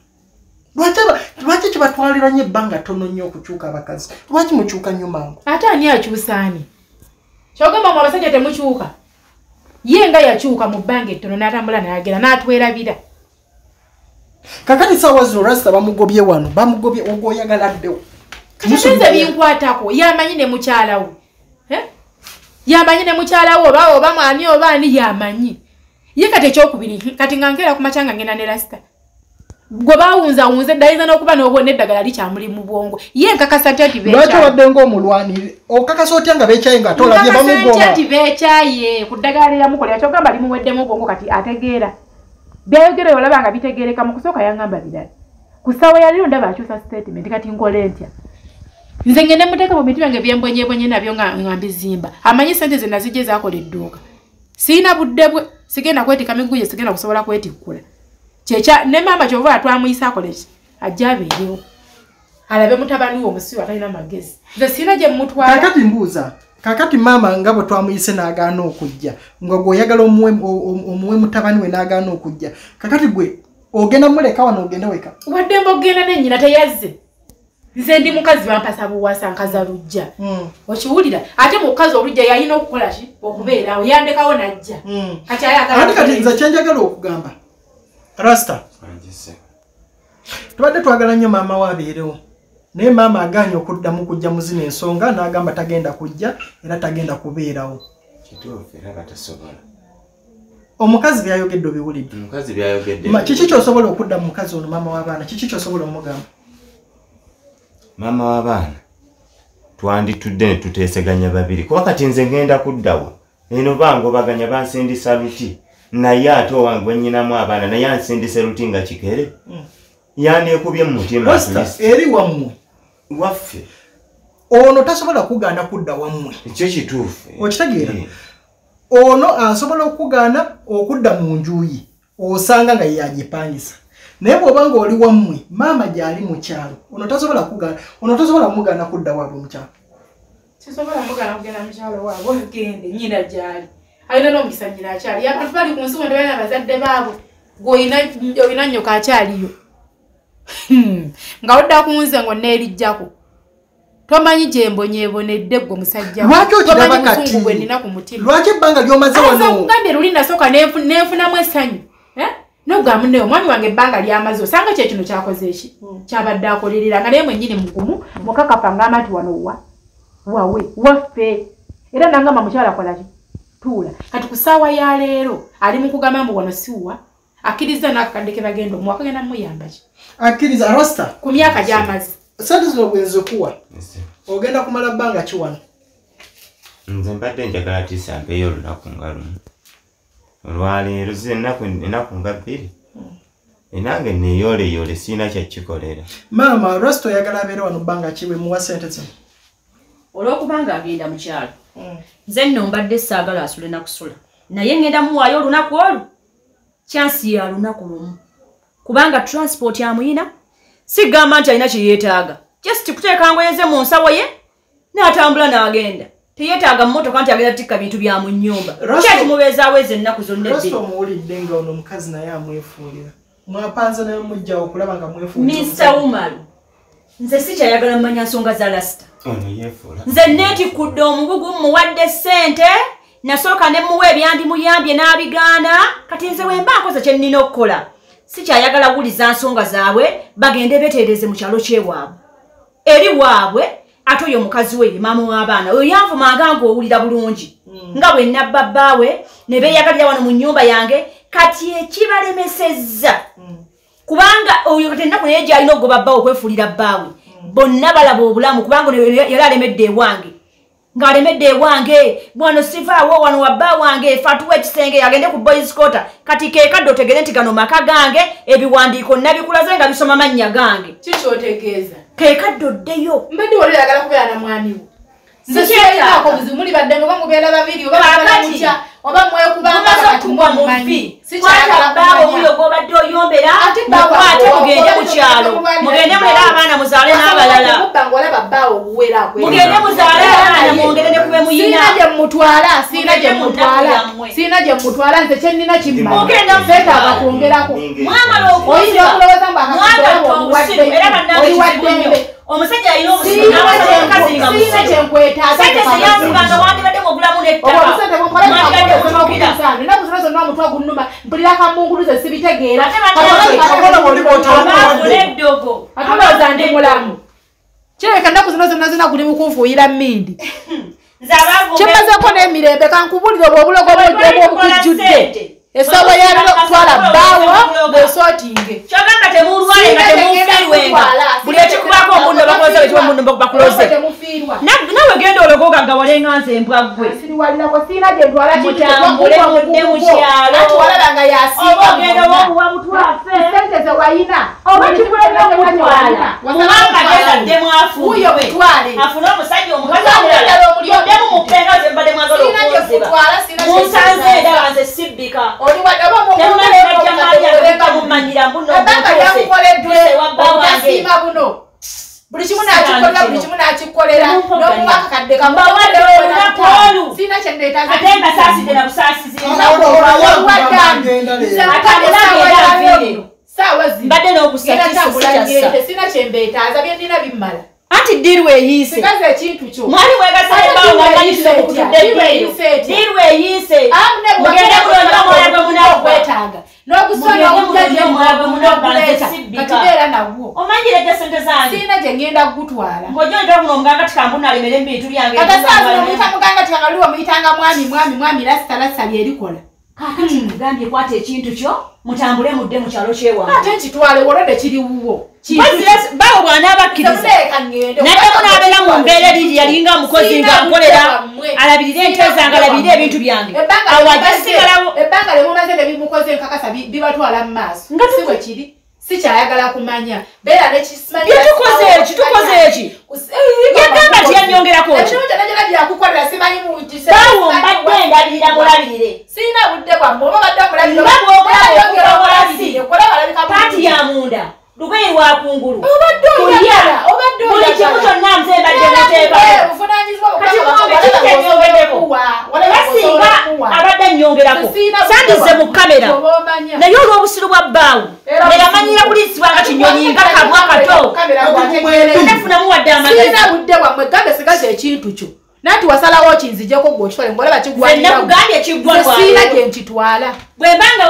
A: lwaki kibatwalira nnyo ebbanga ttono nnyo okukyuka abakazi lwaki mukyuka nnyo mangu
D: ate ani akyusaani kyogamba mu abasajja temukyuka ye nga yakyuka mu bbanga ettono n'atambula n'agera n'atwerabira
A: kakati saawa zino rasta bamugobye wano bamugobye ogwoyagaladdewo
D: katisenze binkwatako yamanyi ne mukyalawo yamanyi ne mukyalawo oba mwami oba ani yamanyi ye kati ekyokubiri kati nga nkera ku machanga ngenda ne rasta gwe bawunza ddayiza n'okuba n'obona eddagala likyamuli mu bwongo ye nkakasa nti
A: lwaki obadde ng'omulwanire okakasa otya nga beekyaye nga tolabye bamugoma
D: nti beekyaye ku ddagala lyamukolera kyogamba limuweddemu obwongo kati ategeera byayogera olaba nga bitegeereka mu kusooka yangamba birala ku ssaawa ya leero ndaba akyusa statement kati nkole ntya nze ngende muteeka mu bintu byange byembwenyebwenye nabyo nga mbizimba amanyi sente ze nazijje zaakola edduuka siina budde bwe sigenda kwetika miguye sigenda kusobola kwetikkula kyekya ne maama kyova atwamuyisa akole ki ajja abeerewo alabe mutabani wo omusiwa atalina magezi nze siina gye mmutwala
A: kakati mbuuza kakati maama nga bwe twamuyise n'agaana okujja nga gweoyagala omuwe mutabani we n'agaana okujja kakati gwe ogenda muleka wano ogenda weka
D: wadde mbogenda nennyina teyazze nze ndi mukazi bampasa buwasa nkaza lujja okiwulira ate mukazi olujja yalina okukola ki okubeerawo yandekawo najja
A: kati nze kyenjagala okugamba rasta tubadde twagala nnyo maama we abeerewo naye maama agaanye okuddamu kujja mu zino ensonga n'agamba tagenda kujja era tagenda kubeerawo omukazi byayogedde obiwulidde kiki kyosobola okudda mu mukazi ono maama w'abaana kiki kyosobola omugamba
C: maama w'abaana twanditudde ne tuteeseganya babiri kuba kati nze ngenda kuddawo eno bangobaganya bansindisa luti naye ate owange wennyinamu abaana naye ansindise luti nga kikere yandeekubye mu mutima
A: eri wammwe
C: waffe
A: ono tasobola kugaana kudda wammwe
C: ekyo kituufu
A: okitegeera ono asobola okugaana okudda mu njuyi osanga nga yagipangisa naye bw'oba nga oli wammwe maama gy'ali mu kyalo ono tasobola kugaana ono tasobola mugaana kudda waabwe mu kyalo
D: sisobola mugaana kugenda mu kyalo waabwe ogende nnyina gy'ali alina n'omukisa nnyina akyali abantu bali ku nsi wende balina bazadde baabwe gweolina nnyoka akyaliyo nga odda ku nze ngo neerijjako tomanyi gye mbonyeebonedde gwe musajja tomanyi busungu bwe nnina ku mutima
A: lwaki ebbanga ly'omaze wano
D: kugambye luli nasooka neefunamu essanyu nogamu naye omwami wange ebbanga lyamaze osanga kye kino kyakoze eki kyabadde akolerera nga naye mwennyini mugumu mukakafa ngamba nti wano wawe waffe era nangamba mukyala kolaki tuula kati ku ssaawa ya leero ali mu kugamba mbu wano siwa akkiriza n'akakadde ke bagenda omuwaka genda muyamba ki
A: akkiriza rasta
D: ku myaka gy'amaze
A: sente zino bwenzikuwa ogenda kumala bbanga ki wano
C: nze mbadde njagala tisampeeyo olunaku nga lumu olwaleero zi ennaku nga bbiri enange neeyooleyoole siina kyakikolera
A: maama rasta oyagala abeere wano bbanga ki bwe muwa sente zino
B: olw'okubanga agenda mu kyalo nze nno mbadde saagala asule na kusula naye ngenda muwaayo olunaku olwo kyansi ya lunaku lumu kubanga transport amuyina sigamba nti alina kyeyeetaaga just kuteeka ngoyeze mu nsawo ye n'atambula n'agenda teyeetaaga mmotoka nti agenda tikka bintu bya mu nnyumba kyekimubeezaawo ennaku zonna
A: ebbiri omuwulidde nga ono omukazi naye amwefuulira mwapanze naye mujjawo okulaba nga mwefuulira
B: Mr. Umaru nze sikyayagala mmanya nsonga za lasita nze neetikkudde omugugu muwadde ssente nasooka ne muwa ebyandimuyambye n'abigaana kati nze wemba nkoze kye nnina okukola sikyayagala wuliza nsonga zaabwe bagende beteereze mu kyalo kyewaabwe eri waabwe ate oyo omukazi we maama w'abaana oyo yanvumanga ng'owulira bulungi nga bwe nabba bbaawe ne beeyagalira wano mu nnyumba yange kati ekibalemesezza kubanga oyo kati ennaku naye gy'alina okugoba bbaawe okwefuulira bbaawe bonna balaba obulamu kubanga yali alemedde ewange ng'alemedde ewange bwano sivaawo wano wabba wange fatuwa ekisenge agende ku boys quarter kati keekadde otegere nti gano maka gange ebiwandiiko nabikulaze nga bisoma mannya gange
D: kiki otegeeza
B: keekadde oddeyo
D: mbadde wali oyagala kubeera na mwami wo nze siyinaako buzibu muli badde nga mubeera babiri oba mwekubanga kati mwamumanyi
B: sikyayagala bbaawo omuyo gw'obadde oyombera mukwate mugende mu kyalo mugende mulera abaana muzaale n'abalala mugende muzaale abaana mwongere ne kube muyina
D: siina gye mutwala nze kyennina kimmanyiseetaaga kwongerako
B: mwamala
D: oyinza okulowooza
B: era bannaaoliwaddembe omusajja alina obusiina
D: kyenkwetaaga
B: sente zeyavuganga wandibadde mu bulamu
D: ennaku zino zonna omutwe ogunnuma mpulira kamunguluze sibitegeera atolooza ndi mulamu kireka ennaku zino zonna zina guli mukunfuuyira mmindi kimazeeko n'emirembe kankubulire obwo obulogo bwojjemu obukujjudde esawa yalo kutwala bawo bwesotinge
B: kyogamba temulwale nga temufiirwenga buli ekikubako omundo bakoze wekibwa omundo bakuloze nawe genda ologoga nga walenganza embwaggwe mutambule mudde mu kyalo oba ogenda obakuwa mutwafe oba kikuleka mutwala kubanga gezaddemu afuuwe afune omusajja omukazi omulala yoddemu mupenga ze mbadde mwagala okwozeba munsanze era wanze sibbika mumanyira mbuno
D: buli kimu nakikolera n'omubaka kadde
B: ate nga saasidde na busaasizi mbadde
D: n'obusakisina kyembeetaaza byendina bimmala
B: anti ddiru eyiise
D: sikaze ekintu kyo
B: mwali mwegasaebawo ng'amanyisa okutudde ddiru eyiise mugende kulonda omwoyo gwe munaggwetaaga
D: n'ogusonga omulaggwetaaga nagwo
B: omanyiredde sente zange
D: siina gye ngenda kugutwala
B: ng'ojondera kuno omuganga tikambuna alemere ebintu byange
D: katasaazino omuyita muganga tikangaliwo muyitanga mwami lasita lyerikola
B: kaakati mugambye kwata ekintu kyo mutambule mudde mu kyalo kyewange
D: ate nkitwale wolode kiri wuwo
B: bawo bw'anaabakkiriza naddemu n'abeera mu mbeera eriri yalinga mukozi nga nkolera alabirire ente zange alabirire ebintu byange awajasigalawo
D: ebbanga lyemumaze ne bimukoze enkakasa bibatwala mu maaso si bwe kiri sikyayagala kumanya beera nekisimanyi
B: kitukoze eki yagamba nti yanyongerako
D: byakukolera simanyi
B: bawo mbadde ndabirira mulabirire
D: siina budde bwamme oba badde
B: mulabirire paati ya munda lugoye lwa kungulu buli kimu kyonna nze mbadde muteekakati basinga abadde annyongerako sandize mu kamera naye olw'obusiru bwa bbaawo neyamanyira buliisibwa nga kinyonyi nga kabwa kato nefunamu wadde
D: amagasiina budde bwammwe gambe sigaza ekintu kyo nanti wasalawo kinzijeko gwokitwale ngolaba
B: kigwanakugambye
D: kiggwasiina gye nkitwala
B: bwembanga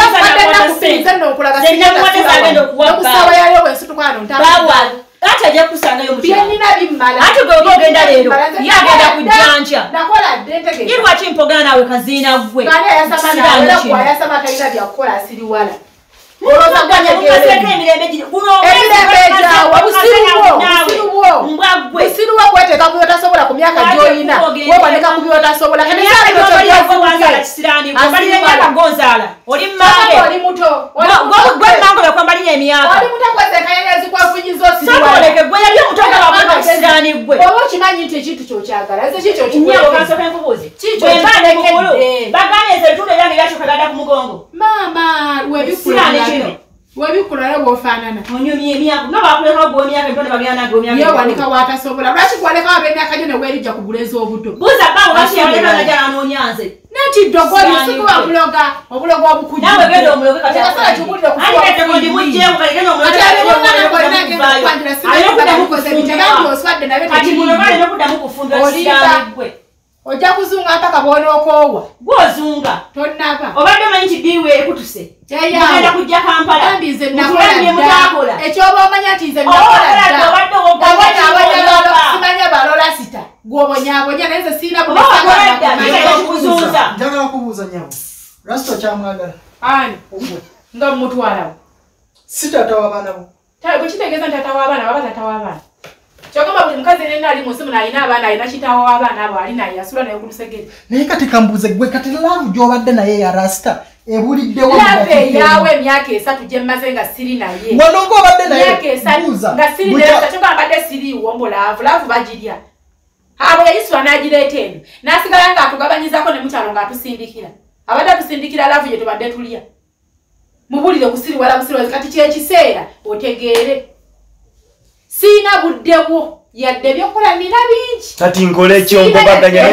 D: umaluyakusawa yaliyo bwensitukwano
B: ati ajja kusangayo
D: byenina bimmala
B: ati gwe oba ogenda leero yagenda kujjanca ye lwaki mpogana nawe kaziina gwe
D: yasama talina byakukola asiriwala busiruwo kweteka ku byotasobola ku myaka gyoyina wewanika ku byotasobola
B: oli muto gwemange bekwambalira emyaka soboleke gwe yali omuto nga wakweka kisiraani gwe
D: oba okimanyi nti ekintu kyokyagala
B: bwembane mukulu baganeza ebitundu ebyange byakyokagadda ku mugongo
D: maama webikula bwofaanana
B: onyumya emyaka nobakulekawo gwe emyaka ebitone bagenda
D: yewanika watasobola lwaki gwalekawo ab'emyaka gyo neweerijja ku bulezi obuto
B: buuza bawo lwaki yalekanaja anoonyanze
D: nanti ddogolisukuwa obulogo obukujja
B: nawe genda omuloge
D: kasala kibulire
B: okuddamu kufumba
D: ojja kuzunga mpaka bw'onookoowa
B: gw'ozunga
D: tonnaba
B: obadde omanyi nti ddiiwe ekutuse
D: genda
B: kujja kampala
D: ambi nze nakola ekyoba omanya nti nze nakola balola sita gw'obonyabonya naye nze siina
A: njagala kubuuza nyawo rasito kyamwagala
D: ani nga mumutwalawo
A: si tata w'abaana bo
D: bwe kitegeeza nti tata w'abaana baba tata w'abaana kyokama buli mukazi yenna ali mu nsimu n'alina abaana alina kitaawo w'abaana abo ali naye yasula naye ku lusegere
A: naye kati kambuuze gwe kati laavu gy'obadde naye ya rasita ebuliddewo
D: laavu eyaawo emyaka 3 gye mmaze nga siri naye
A: wanonga obadde naye
D: emyaka 3 nga siri naye kyokama mbadde siriiwo mbu laavu bagirya abo yayisula n'agireeta eno n'asigala ng'atugabanyizaako ne mukyalo ng'atusindikira abadde atusindikira laavu gye tubadde tulya mubulire busiriwala kati kyekiseera otegeere siina budde bwo yadde byokola nina bingi
C: kati nkole ekyongobaganya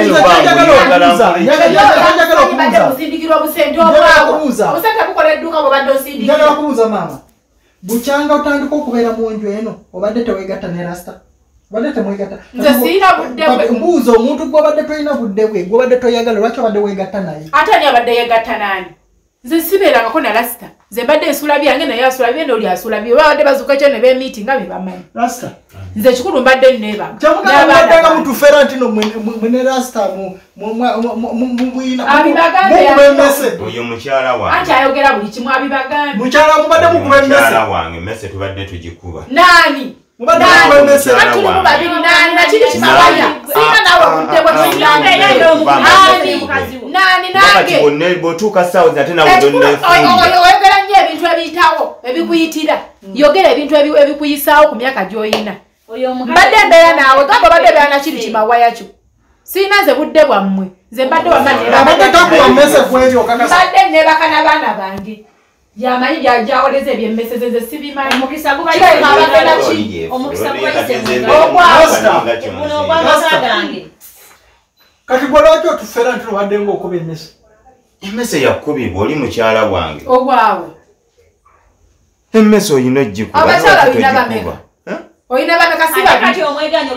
D: osindikirwa obusente obwawo obusente bukola edduuka bwobadde osindikira
A: njagala kubuuza maama bukyanga otandika okubeera mu nju eno obadde teweegatta ne rasita obadde temwegatta
D: nze siina budde bwe
A: mbuuza omuntu gw'obadde tolina budde bwe gw'obadde toyagala lwaki obadde weegatta naye
D: ate ani abadde yegatta naani nze sibeerangako na lasita nze mbadde ensula byange naye asula bye n'oli asula bye babadde bazuuka kyo ne beemiiti nga be bamanyi
A: Rasta
D: nze kikulu mbadde nneebanga
A: kyamugambaddenga mutufera nti no mwene Rasta mubwinamese
C: oyo mukyala wange
D: anti ayogera buli kimu abibagambe
A: mukyala mubadde mukuba emmese
C: mukyala wange mese tubadde tugikuba
D: naani
A: mubadde mukuba emmese
D: atulimu babiri naani nakiri kimawaya singa nawe okudde bwe naani nange
C: bw'otuuka ssaawa ate nawe
D: oyogera nnyo ebintu ebiyitawo ebikuyitira yogera ebintu ebikuyisaawo ku myaka gy'oyina mbadde mbeera naawe gamba badde beera nakiri kimawaya kyo siina nze budde bwammwe nze mbadde mbadde nebaka n'abaana bange yamanyi gyawoleza ebyemmese ze sibimanyi
B: omukisa
A: kati gwe lwaki otufera nti obadde ng'okuba emmese
C: emmese yakubibwa oli mukyala wange
D: obwawe
C: emmese oyina ogikuba
D: abakyala olina bameka oyina bameka si
B: kati omwegaana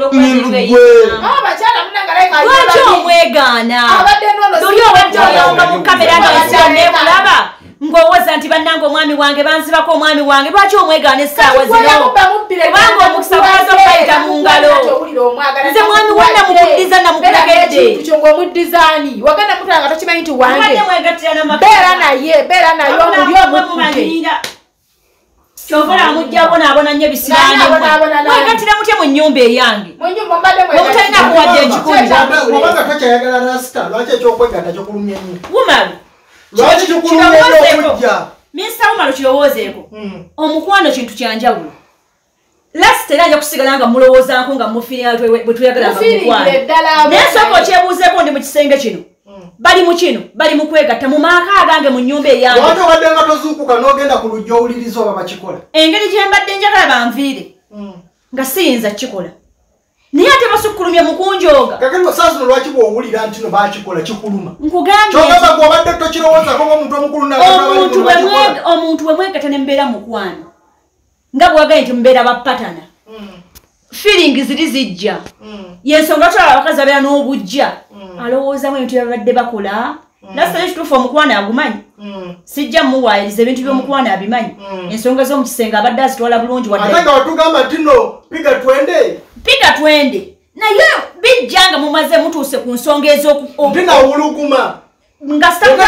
D: olwokulwaki
B: omwegaana tuli owejjoyonga mu kamera nganekulaba ng'owooza nti bannange omwami wange banzibako omwami wange lwaki omwegaana essaawa zino kubanga omukisa gwaza okubayita mu ngalo nze mwami wange mukuddiza namukulegedde
D: ng'omuddizaani wagenda mutulanga tokimanyi nti wange beera naye omuli omukudde
B: kyovola amujjako naabona nnyo ebisiraanimwegatire mutye mu nnyumba eyange omutalina kuwadde
A: obanga tokyayagala Rasta lwaki ekyokwegatta kyokulumya nnyo
B: wumalu
A: lwaki kikulumya nnyo okujja
B: minisita wumalu kirowoozeeko omukwano kintu kyanjawulo Rasta era ajja kusigala nga mulowoozanko nga mufiira bwe tuyagalanga mukwano naye sooka okyebuuzeeko ndi mu kisenge kino bali mu kino bali mu kwegatta mu maaka agange mu nnyumba eyange
A: lwaki obadde nga tozuukuka n'ogenda ku lujja owuliriza oba bakikola
B: engeri gye mbadde njagala banviire nga siyinza kikola naye ate basukkulumya mukunjooga
A: kakati saa zino lwaki bw'owulira nti no bakikola kikuluma
B: nkugambye
A: kyogamba gw'obadde tokirowoozako ng'omuntu omukulu
B: omuntu bwe mwegatta ne mbeera mukwano nga bwagaye nti mubeera bapatana feeling ziri zijja yensonga tulaba abakazi abeera n'obujja alowoozamu ebintu byabadde bakola Rasta ekituufu omukwano agumanyi sijja mumuwaayiriza ebintu by'omukwano abimanyi ensonga z'omukisenge abadde azitwala bulungi
A: ate nga watugamba nti no piga twende
B: naye bijja nga mumaze mutuuse ku nsonga
A: ez'okuwuluguma
B: nga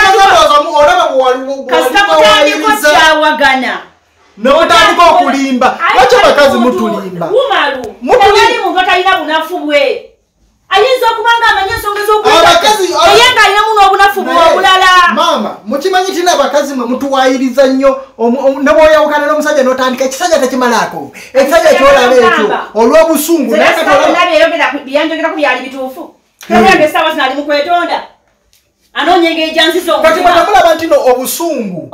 B: sitamutandiko kyawagana
A: nobutandika okulimba lwaki abakazi mutulimba
B: wumalu tewali muntu atalina bunafu bwe ayinza okuba nga amanye ensonga ez'okunaye nga alinamu n'obunafu bw'obulala
A: maama mukimanyi tina abakazi mwe mutuwaayiriza nnyo ne bw'oyawukana n'omusajja n'otandika ekisajja tekimalaako ekisajja kyolaba ekyo olw'obusungu
B: byanjogerako byali bituufu teyange essaawa zino ali mu kwetonda anoonya engeri gyanziza
A: kati bwetamulaba ntino obusungu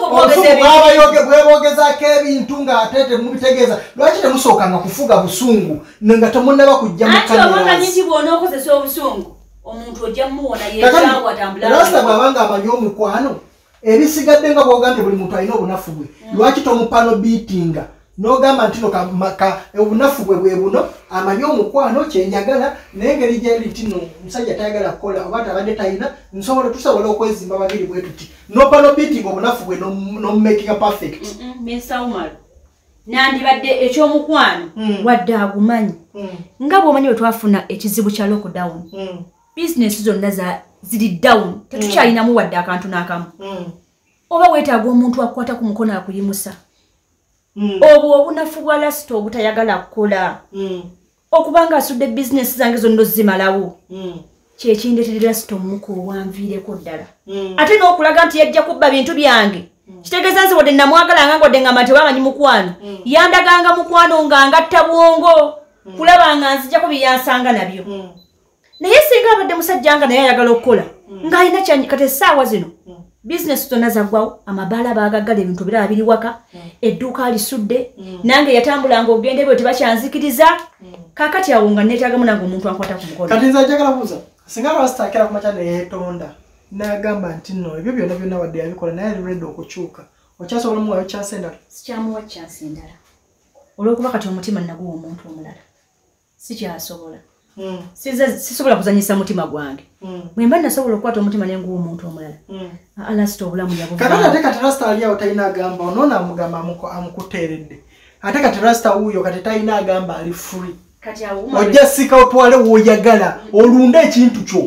A: bwebogezaako ebintu ng'ate temubitegeeza lwaki temusookanga kufuga busungu nga temunnaba kujja
B: mukanti nti bw'onookozesa obusungu omuntu ojja mumuwona yeekyawo atambula
A: Rasta bw'abanga amanyi omukwano ebisigadde nga bw'ogambye buli muntu alina obunafu bwe lwaki tomupano biitinga n'ogamba nti obunafu bwe bwe buno amanyi omukwano kyenjagala n'engeri gyeri nti no omusajja tayagala kukola oba tabadde talina tusobola okwezimba babiri bwe tuti nopano biitinga obunafu bwe nomumakinga perfect
B: minsawumalu nandibadde ekyomukwano wadde agumanyi nga bw'omanyi bwe twafuna ekizibu kya lockdown bizinesi zonna ziri down tetukyalinamu wadde akantu n'akamu oba weetaaga omuntu akukwata ku mukono akuyimusa obwo obunafu bwa Rasta obutayagala kukola okubanga asudde bizinesi zange zonna zimalawo kyekindeetera Rasta omukulu wanviireko ddala ate n'okulaga nti yajja kubba bintu byange kitegeeza nsi wadde namwagalanga ngodde ngamba nti wamanyi mukwano yandaganga mukwano nga ngatta bwongo kulaba nga nzijjako byeyansanga nabyo naye singa abadde musajja nga naye ayagala okukola ng'alina kati essaawa zino bizinesi zonna zaggwawo amabaala baagaggala ebintu biraba biri waka edduuka alisudde nange yatambulanga ogende bwe tebakyanzikiriza kaakati awo nga neetaagamu nange omuntu ankwata ku mukono
A: kati nze njagala buuza singa Rasta akera ku makya neyeetonda n'agamba nti no ebyo byonna byonna wadde yabikola naye aliredde okukyuka okyasobola omuwayo kyasa endala
B: sikyamuwa kyasa endala olw'okuba kati omutima naguwa omuntu omulala sikyasobola sisobola kuzanyisa mutima gwange mwemba nasobola okukwata omutima nenguwa omuntu omulala alasita obulamu
A: kakati ate kati rasita ali awo talina agamba onoona amugamba amukuteeredde ate kati rasita wuuyo kati talina agamba ali free ojja sika otwale w'oyagala olunde ekintu kyo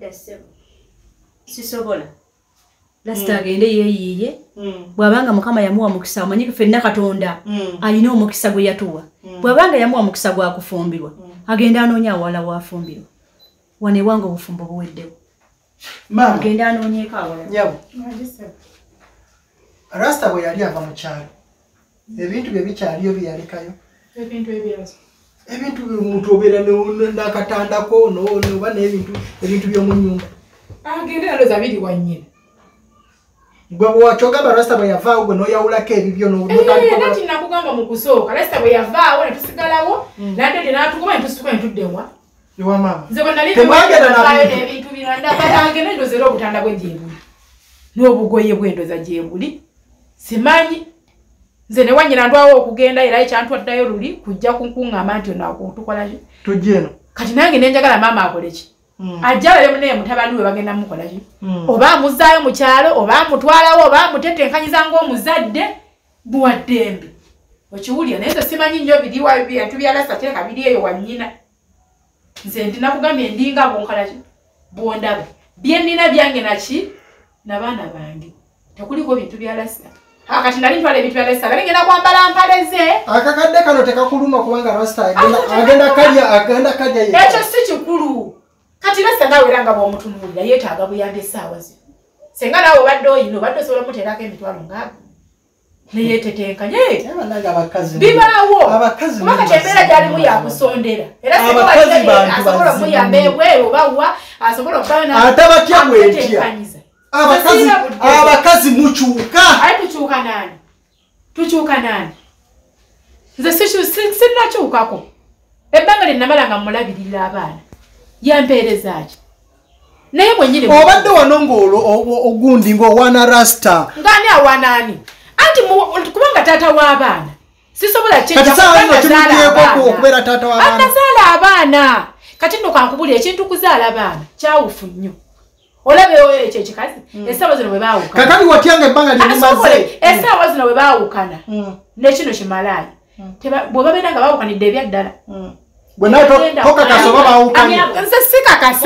B: sisobola lasita agende yeeyiiye bw'abanga mukama yamuwa mukisa amanyi ffenna katonda alina omukisa gwe yatuwa bw'abanga yamuwa mukisa gwa kufumbirwa agenda anoonya awala waafumbirwa wane wange obufumbo buweddewo agenda anoonyeeko awala
A: nyabo rasita bwe yali ava mu kyalo ebintu bye bikyaliyo bye yalekayo ebintu omuntu obeera n'akatandako oba n'ebintu by'omu nnyumba
D: agende aloza biri wannyina
A: gwe bw'akyogamba rasita bwe yavaawo gwe n'oyawulako ebibyo
D: nati nakugamba mu kusooka rasita bwe yavaawo ne tusigalawo nadde n'atukuba ne tusituka ne tuddewa
A: ewa maama
D: nze bwe nali n'ebintu birandagende endozera obutanda bwe gyebuli n'obugoye bw'endoza gyebuli simanyi nze ne wannyina ndwawo okugenda era ekyantwaddayo luli kujja kunkuŋŋamba nti onakutukola ki
A: tujja eno
D: kati nange nenjagala maama akole ki ajja bale munene mutabani we bagenda mukola ki oba amuzaayo mu kyalo oba amutwalawo oba amutetenkanyiza ng'omuzadde buwaddembe okiwulya naye nze simanyi nnyo biriwa bintu bya lasita teeka biri eyo wannyina nze ndinakugambye ndinga bonkala ki bondaba bye nnina byange naki n'abaana bange tekuliko bintu bya lasita kati nali ntwala ebintu bya lasita nali ngenda kwambala mpale ze
A: akakadde kano tekakuluma kubanga rasita agenda kalya
D: ekyo si kikulu kati lasita naawe era nga bw'omutunuulira yeetaaga buyambi essaawa zino senga naawe obadde oyina obadde osobola muteerako emitwalo ngaago neyeetetenkanye bibaawo kuba kati embeera gy'alimu yakusondera era asobola omuyamba ebweru obawa asobola
A: ate batya bwetya abakazi mukyuka
D: aye tukyuka nani nze sinnakyukako ebbanga lye namala nga mulabirira abaana yampeerezaki naye mwenyini
A: obadde wano ng'ogundi ng'owaana rasita
D: ngani awaanaani anti kubanga taata w'abaana sisobola
A: okubeera taata w'abaana
D: atazaala abaana kati nno kankubulira ekintu kuzaala abaana kyawufu nnyo olabeyo ekyo ekikazi essaawa zino bwe baawukana
A: kakati watyanga ebbanga lyemumaze
D: essaawa zino bwe baawukana nekino kimalayo bwe babeera nga baawukanidde ebyaddala nze sikakasa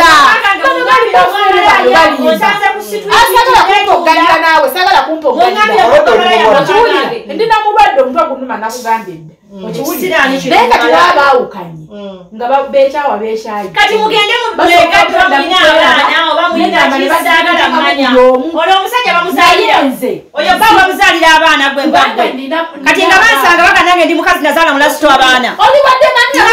D: asagala kumpoganira naawe sagala kumpoganira ndina mulwadde omutwe gunuma nakugambye edda okiwulira naye kati baba baawukanye nga bekyawa bekyayi
B: kati mugende mubuleka twamulina abaana oba mulina kisagala manya ono omusajja bamuzaalira oyo baba bamuzaalira abaana gwe mbadde kati nga bansanga baka nange ndi mukazi nazaala mulasito abaana
D: olibadde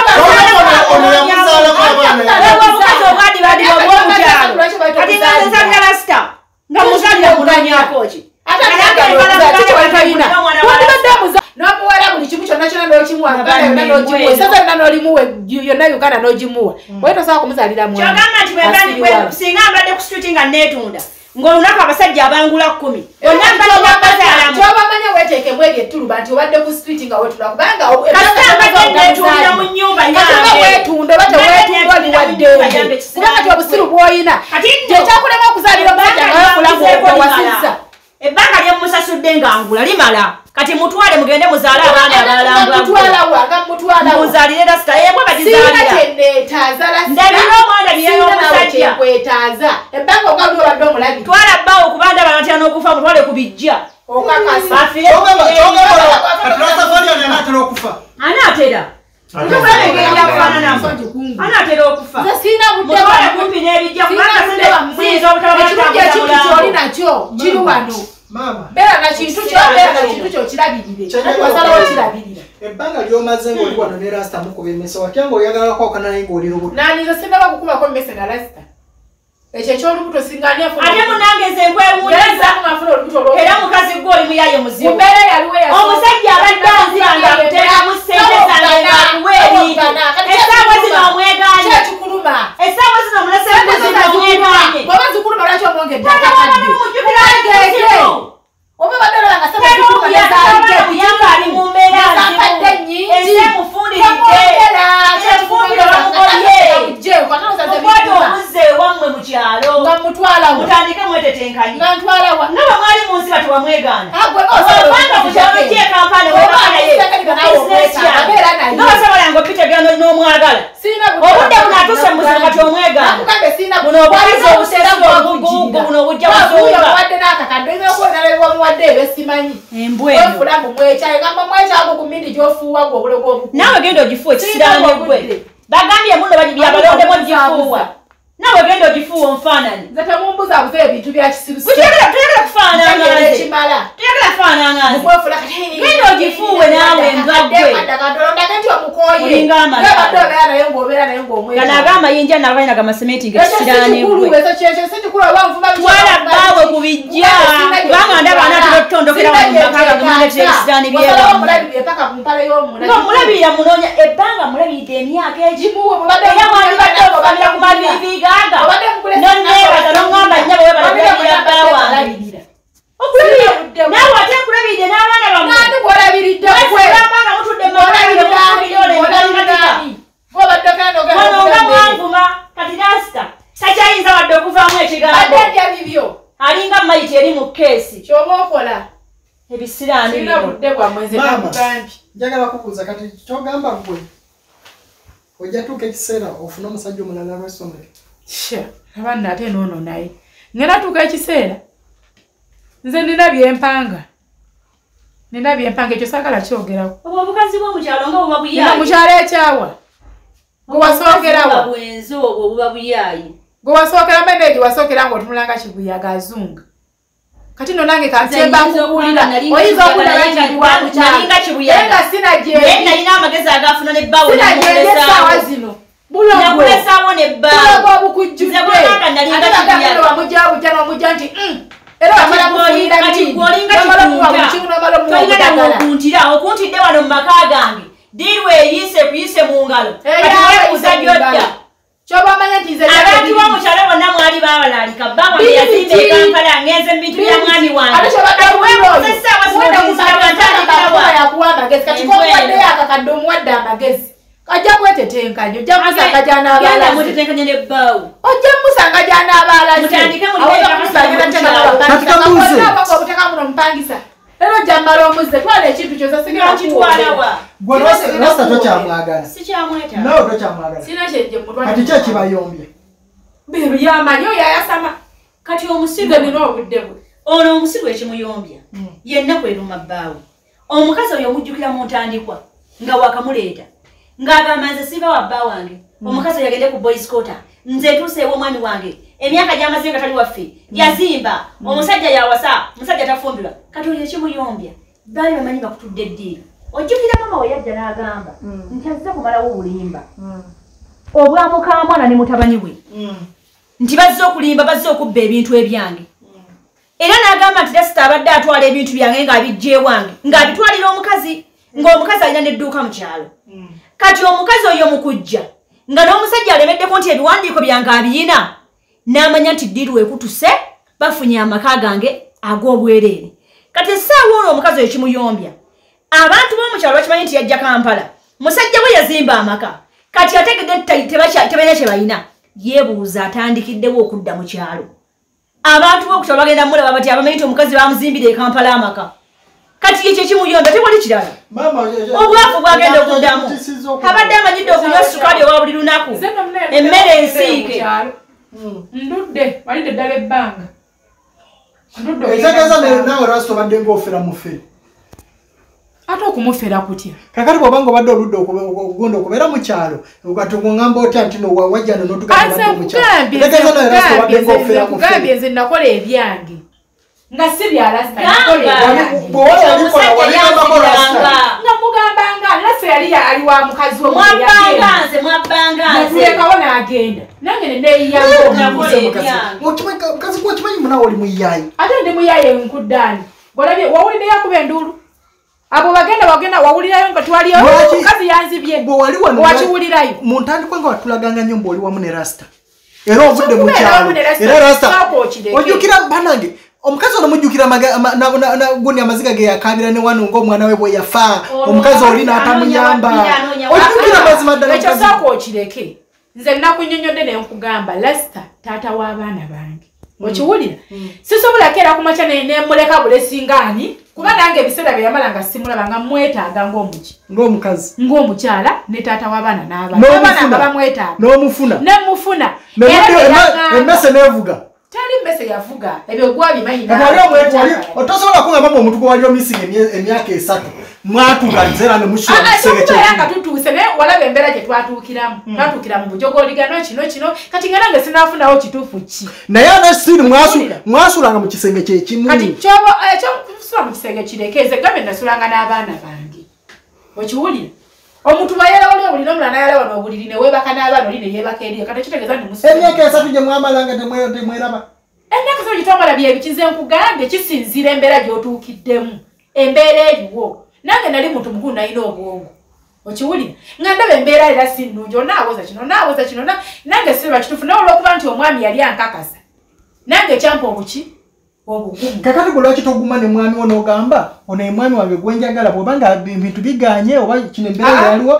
B: omukazi obwadi badi obwomukyalo kati nga nzaalira lasita nga muzaalira munanyakoki
D: nomuwala buli kimu kyonna kyonna n'olimuwa yonna uganda n'ogimuwa oye tosobola kumuzaalira mwana
B: kyogamba nti singa mbadde ku street nga neetunda ng'olunaku abasajja abangula 10
D: kyobamanya weeteekemu ebyo ettuluba nti obadde ku street nga wetula kubanga
B: neetunda mu nnyumba
D: weetunda oba teweetunda oliwadde kubanga ti obusiru bw'oyina kyekyakulema okuzaalira omusajja nga wekulamuwasizza
B: ebbanga lyemusasudde ngangula limala kati mutwale mugende muzaale abaana abalambamuzaalire lasita yebwe bagizaalirandabira omwana lyeyomusajja
D: ebbanga ogauli obadde omulabi
B: twala bbawo kuba ndaba natya n'okufa mutwale ku bijja anaatera anaatera okufa mutwale kumpi n'ebijja
D: kyoli nakyo kiri wano beera na kintu kyo kirabirire wasalawo kirabirira
A: ebbanga lyomaze ng'oli wano ne rasita mukuba emmese watyanga oyagala kwawukana naye ng'oli lubuto
D: nanizo sindaba kukubako emmese na rasita ekyo ekyolubuto singania
B: ate munange nze nkwebuuliza era mukazi gwe oli muyaye muzibu omusajja abadde anzira ng'akuteekamu ssente zange ng'akuweeriire essaawa zino omwegaanye essaawa zino muleseekuziza omwegaanye
D: oba zikuluma lwaki omwongedde oba badala nga
B: sabamuyamba ali mu mbeera nzibu ensi emufundiridde efumbiro bamukolye kyalo
D: nga mutwala
B: mutandike mwetetenkanye
D: nga ntwala wa
B: nga mwali mu nsi batu bamwegana
D: obanga
B: mu kyalo kye kampani nga basobola nga opitegana n'omwagala obudde buno atuse mu muzibu kati omwegana buno obwaliza obuseebuno buno obujja
D: buzuugawadde n'akakaddeomuwadde ebesimanyi embwefulamu mwekyayo gamba mwekyago ku mindi gy'ofuuwa gwe obulogo obuku
B: naawe genda ogifuwa ekisiraane gwe bagambye muno byabalondemu ogifuuwa naawe genda ogifuuwa omufaananyi
D: nze temumbuza buze ebintu bya kisirusi
B: tuyagala kufaanangaze
D: kimala
B: tuyagala kufaanangaze
D: mwefula
B: genda ogifuuwe naawe mbagwe
D: ndage nti omukoye
B: olinga amazzi
D: obeera naye ng'obeera naye ng'omwekyayo
B: gano ag'amayinja nabalina gamasementi ng'ekisiraane gwe twala bbaawe ku bijja kubanga ndaba anaatotondokera wamumaka gamuletera ekisiraane byewamulabirira munoonya ebbanga mulabiridde emyaka egimu era mwandibadde okufamira ku mavivi gaaga nonneebaza noŋŋamba nnyabo we balabirira bbaa wange okulabirira naawe ate nkulabiride n'abaana bamweambanga mutudde mumaonoonga mwanvuma kati nasita takyayinza wadde okuvaamu ekigambo alinga mayiti eri mu keesi
D: kyoba okola
B: ebisiraani
D: sina budde bwammwe nze nakugambye
A: njagala kubuuza kati togamba gwe ojja tuuka ekiseera ofune omusajja omulala lw'essomero
D: abanna ate noono naye ngenda tuuka ekiseera nze nina byempanga ekyo saagala kyogerawo
B: obwo obukazi bw'omukyalo nga buba buyaayi
D: mukyalo ekyawa gwe wasookerawo
B: bwenzi obwo buba buyaayi
D: gwe wasookera meneegi wasookera ng'otunulanga kibuyaga azunga kati no nange kansemba nkubuulira oyinza okuddawalinga
B: kibuyaga
D: sinaye
B: nalina amagezi agafuna ne bbawo
D: sinagyeesaawa zino
B: bulogulesaawo ne
D: bulogo obukujjudde ate wamujja bujja n'omujja nti era wamala kufuuyira
B: okuntira okuntidde wano mu maka gange dirwe eyise kuyise mu ngalo katiwebuuza gyodda
D: kyoba amanya nti nze
B: abantu bomukyalo bonna mwali babalalika bba wange yazimba ekampala ngenze mu bintu bya mwami wange
D: yakuwa amagezi kati komuwaddeyo akakadde omuwadde amagezi ajja kwetetenkanya ojja musanga
B: gyanaabalamutetenkanya ne bbaawo
D: ojja musanga gyanaabalaobuteka muno omupangisa era ojja mmala omuzze twala ekintu
B: kyosasigirakitwalawa
A: rasta tokyamwagala
B: sikyamweta
A: nawe tokyamwagala
D: sina kyenje
A: kati ki ekibayombye
D: biru yamanyi oyo ayasama
B: kati omusigo
D: nina obudde bwe
B: ono omusigo ekimuyombya yenna kweruma bbaawe omukazi oyo omujjukira mu ntandikwa nga wakamuleeta ng'agamba nze siva wa bba wange omukazi oyo agende ku boys quarter nze tuuseewo omwami wange emyaka gy'amaze nga tali waffe yazimba omusajja yawasa omusajja tafumbirwa kati oyo ekimuyombya baali bamanyi bakutudde eddiiro ojjukira mama we yajja n'agamba nti azze kumalawo obulimba obwa mukamwana ne mutabani we nti bazze okulimba bazze okubba ebintu ebyange era n'agamba nti dasita abadde atwala ebintu byange ng'abijja ewange ng'abitwalira omukazi ng'omukazi alina n'edduuka mu kyalo kati omukazi oyo mukujja nga n'omusajja alemeddeko nti ebiwandiiko byange abiyina n'amanya nti ddiru ekutuse bafunye amaka gange ag'obwereere kati essaawa olwo omukazi oyo kimuyombya abantu b'omukyalo bakimanyi nti yajja Kampala musajja we yazimba amaka kati ategedde tebalina kye balina yeebuuza atandikiddewo okudda mu kyalo abantu b'okukyalo bagenda mulaba bati abamanyi nti omukazi bamuzimbira e Kampala amaka kati ekyo kimuyonda tewali kirala obwavu bwagenda okuddamu abadde amanyidde okunywa sukaali owa buli lunaku emmere ensiike
D: ndudde walidde ddala ebbanga
A: ekitegeeza nawe lwasi obadde ng'ofera mufere
D: ate okumufera kutya
A: kakati bw'obanga obadde oludde okugenda okubeera mu kyalo kati oŋŋamba otya nti wajjano
D: n'otugambye nze nakola ebyange nga si byalasta nga mugambanga lasa yali ali wa mukazi omulekawo n'agenda nange
A: mukazi gwokimanyi munawe oli muyayi
D: ate ndi muyayi enkuddaani olabye wawulidde yakuba enduulu abo bagenda wawulirayo nga twaliyo mukazi yanzibye wakiwulirayo
A: mu ntandikwa nga watulaganga nnyo mbu oli wamu ne rasta era ovudde mu kyalo era rasta ojjukira banange omukazi ono mujjukira gundi amaziga ge yakabira ne wano ng'omwana we bwe yafa omukazi oli n'atamuyamba ojjukira mazima ddala
D: ekyo sooka okireke nze nakunyonyodde ne nkugamba lasita taata w'abaana bange okiwulira sisobola kera kumacha nemuleka bulesingani kuba nange ebiseera bye yamala nga simulaba nga mwetaaga
A: ng'omukazi
D: ng'omukyala ne taata w'abaana n'abaana nga bamwetaaga
A: n'omufuna
D: nemufuna
A: emmese neevuga
D: tali mmese yavuga ebyo gwabimanyi
A: otosobola kungamba omutugo wali omisinga emyaka 3 mwatuukalizera ne
D: mushakatutuuse naye walaba embeera gye twatuukiramu twatuukira mu bujogoligano kino kati nga nange sinaafunawo kituufu ki
A: naye anasiri mwasulanga mu kisenge kyekimu
D: kati ekyokusula mu kisenge kirekeeze gambe nasulanga n'abaana bange okiwulira omuntu bayera oli obulina omulala nayala wano obuliri ne weebaka n'abaana oli ne yeebaka eriyo kati kitegeeza nti musu
A: emyaka 3 gye mwamalanga temweraba
D: emyaka 3 gye twamala byebikize nkugambe kisinziira embeera gy'otuukiddemu embeera eriwo nange nali muntu mukulu nalina obwongo okiwulira nga ndaba embeera era si nnungi onaawoza kino nange siba kituufu naye olw'okuba nti omwami yali ankakasa nange ekyampa obuki obugumu
A: kakati gwe lwaki toguma ne mwami wo n'ogamba ono mwami wange gwenjagala bwobanga bintu biganye oba kino embeera yaliwo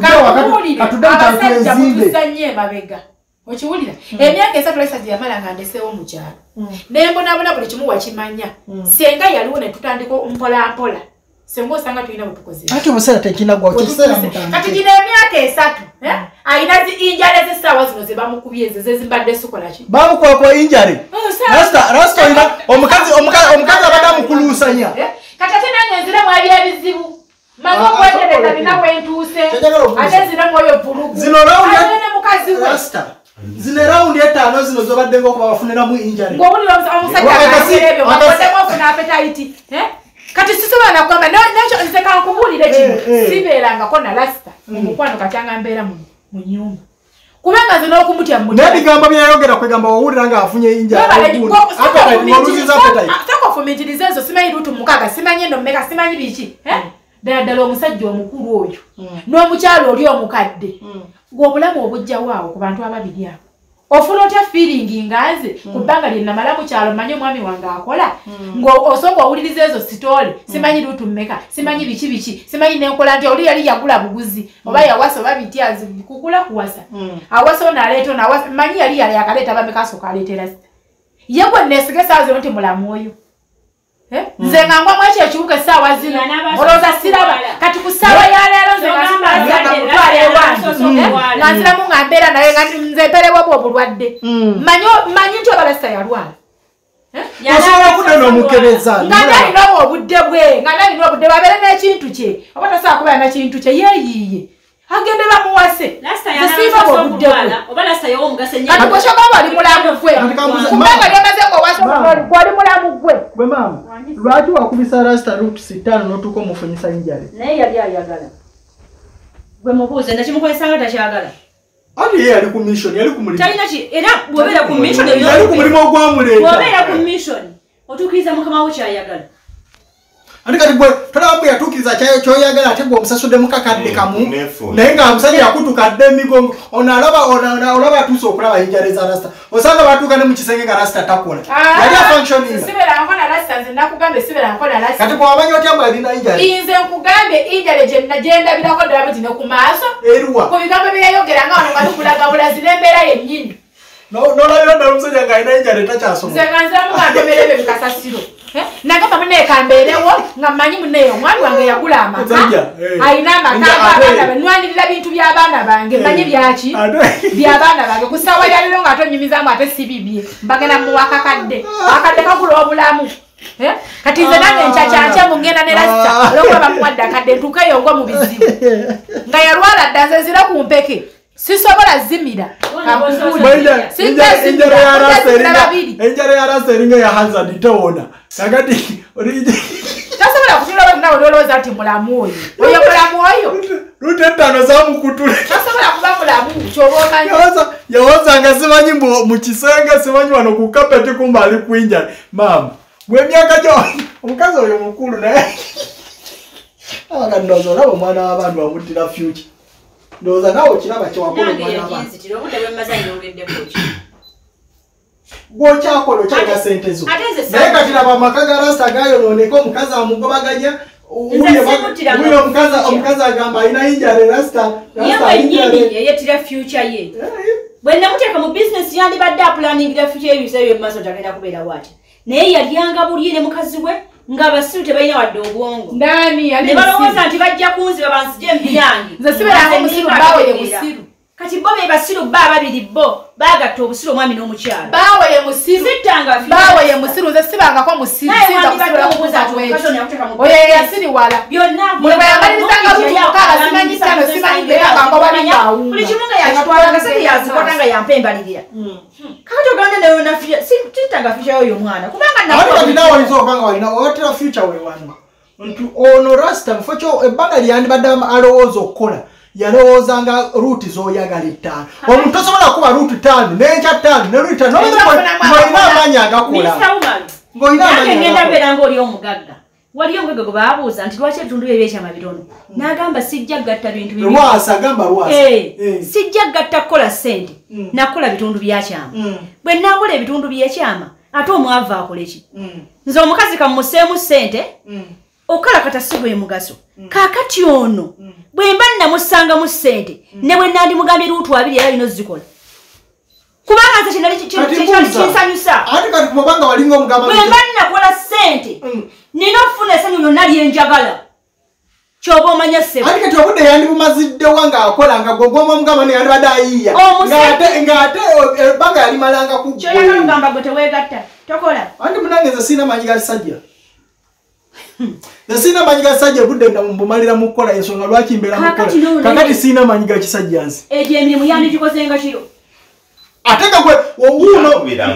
D: katuddeabasajja emabega okiwulira emyaka 3 lesa gye yamala nga ndeseewo mu kyalo nembonabona buli kimu wakimanya senga yaliwo ne tutandika mpolampola senga osanga tulina butukoze
A: ati omuseera tekinagwa
D: kati gino emyaka 3 ayina zi injale z'essaawa zino ze bamukubye ezo zezimbadde sikola ki
A: bamukwakwa injale rasta olina omukazi abadde amukuluusanya
D: kati ate nange nziramu ali ebizibu maze okwetereza nina wentuuse ate nziramu oyo vulugu ne mukazi we
A: zino raundi 5 zino zobadde ng'okuba bafuniramu injale
D: ng'owulira omusajja akaebyo bakoddemu ofuna apetaiti kati sisobola nakugamba nakyo nze kankubuulire kino sibeerangako na lasita omukwano katyanga mbeera mu nyumba kubanga nze n'okumutya
A: n'ebigambo byayogera kwegamba wawulira nga afunye injale
D: takofumintiriza ezo simanyi lutu 6 simanyi eno mmeka simanyi biki ddala omusajja omukulu oyo n'omukyalo oli omukadde ng'obulamu obujjawaawo ku bantu ababiri abo ofuna otya feeling ngaze ku bbanga lye namala mu kyalo mmanyi omwami wange akola ng'osooka owuliriza ezo sitoole simanyi lutu mmeka simanyi biki simanyi nenkola nti oli yali yagula buguzi oba yawasa oba bityazi kugula kuwasa awasa ono aleeta ono awasa mmanyi yali yakaleeta bameka asooka aleetera ye gwe neesiga essaawa zino nti mulamu oyo nze nga ngwamu ekyo ekibuga essaawa zino olowooza siraba kati ku ssaawa ya leero nze ngamutwala ewange nga nziramu nga mbeera naye nga nze mperebwa bwe obulwadde manyi nti oba lasita yalwala
A: osobola okudda n'omukebeza
D: nga nalina obudde bwe babeere n'ekintu kye oba tasobola kubeera n'ekintu kye yeeyiiye agende bamuwase zisiiba obudde bwe kati bwekyogamba ali mulamu gwe kubanga lyamaze ng'owali mulamu gwe
A: gwe maama lwaki wakubisa rasita lutu 5 n'otuuka omufunyisa injale
B: naye yali ayagala gwe mubuuze nakimukozesanga takyagala
A: ati ye yali ku mission yali ku mulimu
B: talina ki era bw'obeera ku mission
A: yali ku mulimu ogwamuleeta
B: bw'obeera ku mission otuukiriza mukama wo kyayagala
A: andi kati gwe tolaba bwe yatuukiriza kyoyagala ate gwe omusasudde mukakadde kamu naye nga omusajja yakutukadde emigongo ono olaba atuuse okulaba injale za rasita osanga batuuka ne mu kisenge nga rasita takola yali afunctioninga
D: sibeerangako na rasita nze nakugambe sibeerangako na rasita
A: kati bw'amanya otya mbu alina injale
D: nze nkugambe injale gyendabirako ddala bwe tine ku maaso
A: eruwa
D: ku bigambo bye yayogera nga wano nga tukulaga bulazi n'embeera yennyini
A: n'olabira ddala omusajja ng'alina injale takyasoma
D: nze nga nziramu nga ntomera ebyo bikasasiro nagamba munaye kambeerewo nga mmanyi munaye omwami wange yagula amaka alina amaka abaana banwanirira bintu by'abaana bange mmanyi byaki by'abaana bange ku ssaawa yaliro nga atonyumizaamu ate si bibye mbagenda muwakakadde akadde kagula obulamu kati nze nange nkyakyankyemu ngenda ne lasita olwokuba bamuwadde akadde ntuukeyo ngwa mu bizibu nga yalwala dda nze nzira ku mpeke sisobola zimira
A: enjala ya rasta eringa ya hazard tewona kakati
D: tasobola kutula nawe olowooza nti mulamu oyo mulamu oyo
A: lute 5 zamukutula
D: tasobola kuba mulamu kyoba omanyi
A: yawozanga simanyi mu kisenge simanyi wano ku kapeti kumba ali kwinjala maama gw'emyaka gyo omukazi oyo mukulu naye abagadi ndowooza olaba omwana w'abantu bamuttira future ndowooza nawe okiraba kyewakola omwana w'abantu gw'okyakola okyalina sente zo naye kati laba amaka ga rasita gayonooneka omukazi amugobaganya omukazi agamba alina injale rasita
B: yewenyini yeyetira future ye bwe namuteeka mu business yandibadde apulaningira future ebiseera by'emaaso tagenda kubeera bw'ati naye yalyanga bulye ne mukazi we ng'abasiru tebalina wadde obwongo ne balowooza nti bajja kunziba bansije embyange kati bo be basiru bba ababiri bo baagatta obusiru omwami n'omukyala
D: baawe ye musiru nze sibangako musiru sinza kusiibula kubuuza oyo yeyasiriwala mwebayambalirizanga lutumukaaga simanyi ttano simanyi beeragango balinaawu
B: buli kimu nga yakitwalaga sente yazikwata nga yampa embalirira kakati oganda nayo nafiya sitanga ficha yoyo omwana kubanga
A: nawaliza obanga walina watera future we wano nti ono rasta mufokyo ebbanga lyandibadde alowooza okukola yalowoozanga ruuti z'oyagala 5 omuntu tosobola kuba ruuti 5 n'enkya 5 ne ruuti 5 ng'olina amaanyi agakola
B: ngenda beera ng'oli omugagga wali omugagga gwe baabuuza nti lwaki ebitundu bye ebyekyama bitono n'agamba sijja gatta bintu sijja gatta kukola ssente nakukola bitundu byakyama bwe naakola ebitundu by'ekyama ate omwavu akole ki nze omukazi kamuseemu ssente okalakata si bwe mugaso kaakati ono bwe mba namusangamu ssente ne bwe nandimugambye luutu 2 era bino zikola kubanga nze kinali kinsanyusa bwe mba nakola ssente nina okufuna essanyu lyonna lyenjagala kyoba omanya ssebo
A: ati kati obudde yandibumaziddewa ng'akola nga gwogwoma mugamba ne yandibadde ayiiya ng'ate ebbanga yalimalanga ku
B: kyoyagala ogamba gwe teweegatta tokola
A: anti munange nze siina manyi ga sajja Sina manyi ga sajja budde mbumalira mu kola ensonga lwaki mbeera mu kola kakati sina manyi ga kisajja nzi
B: emirimu yandi gikozenga kiro
A: ate gwe wuuno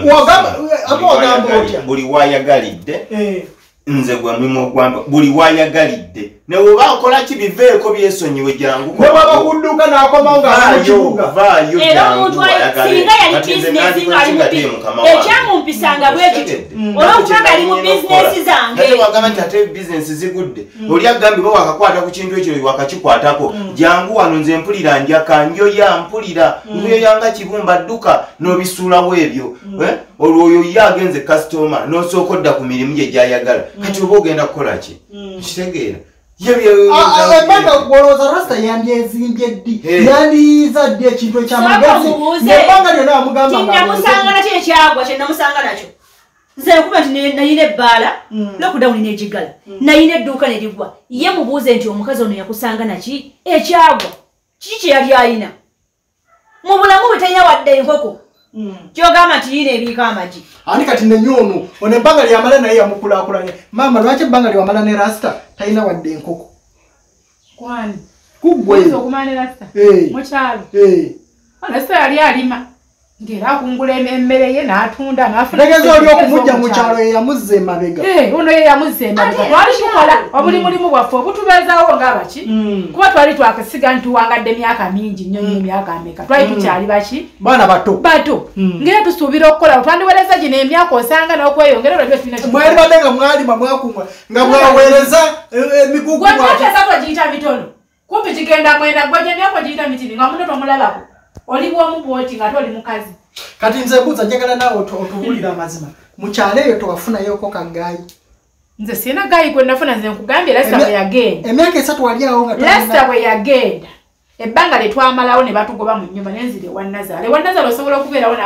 A: wagamba otya
C: buli wayagalidde nze gwe mulimu ogwamba buli wayagalidde ne oba okola kibiveeko byesonyiwe jangu
A: ne baba kudduka n'akomawo ng'amukibuga
C: vaayo
B: singa yali bizinesi ng'ali ekyamumpisanga bwe kiti olwokubanga ali mu bizinesi zange
C: ate wagamba nti ate bizinesi zigudde oli agambye ba wakakwata ku kintu ekyo wakakikwatako jangu wano nze mpulira njaka njoya mpulira njoyanga kibumba dduka n'obisuulawo ebyo olwo oyo ye agenze customer n'osooka odda ku mirimu gye gyayagala kati oba ogenda kukola ki kitegeera
A: ebbanga gwolowooza rasta yandyezimbye ddi yandiyiza ddi ekintu ekyamagazi ebbanga lyonna wamugamba
B: kinamusanga nakyo ekyagwa kyenamusanga nakyo nze nkuba nti nayina ebbaala lockdown negigala nayina edduuka nerigwa ye mubuuze nti omukazi ono yakusanga naki ekyagwa kiki kyeyali ayina mu bulamu bwe talina wadde enkoko kyogamba nti yina ebiika amagi
A: ani kati nenyono ono ebbanga lyamala naye yamukulaakulanye maama lwaki ebbanga lyamala ne rasta talina wadde enkoko
D: kwani
A: kuggwe
D: okumala ne rasta mukyalo rasta yali alima ngera akungula emmere ye n'atunda
A: n'afunategeeza oli okumujja mu kyalo ye yamuzza emabega
D: ono ye yamuzza emabega twali tukola obulimulimu bwaffe obutubeezaawo ng'abaki kuba twali twakasiga ntuwangadde emyaka mingi nnyo nnyo emyaka ameka twali tukyali baki
A: baana bato
D: ngera tusuubira okukola twandiweereza gino emyaka osanga n'okweyongera olwabyo tulina
A: mwali badde nga mwalima mwakumwa nga mwaweereza emigugu
D: gwetwakeza twagiyita mitono kumpi kigenda mwenda gwe gyemyaka ogiyita mitini nga muno tomulabako oli bwomu bwoti nga toli mukazi
A: kati nze mbuuza njagala naawe otubulira amazima mukyalo eyo towafunayoko kagaayi
D: nze sina gaayi gwe nafuna nze nkugambye lasita bwe yagenda
A: emyaka 3 wali awo nga
D: lasita bwe yagenda ebbanga lyetwamalawo ne batugoba mu nnyumba nenzire ewannazaala osobola okubeerawo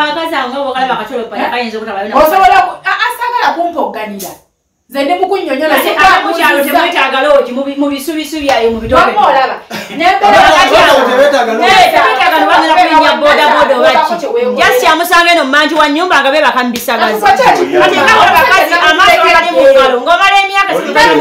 D: n'abasaosobola asagala kumpogganira nze ndi mukunnyonnyola
B: mu bisubisu byayo mu bitoolaba jasi amusanga eno mumanji wa nnyumba nga bebaka mubisagazi ng'omala emyaka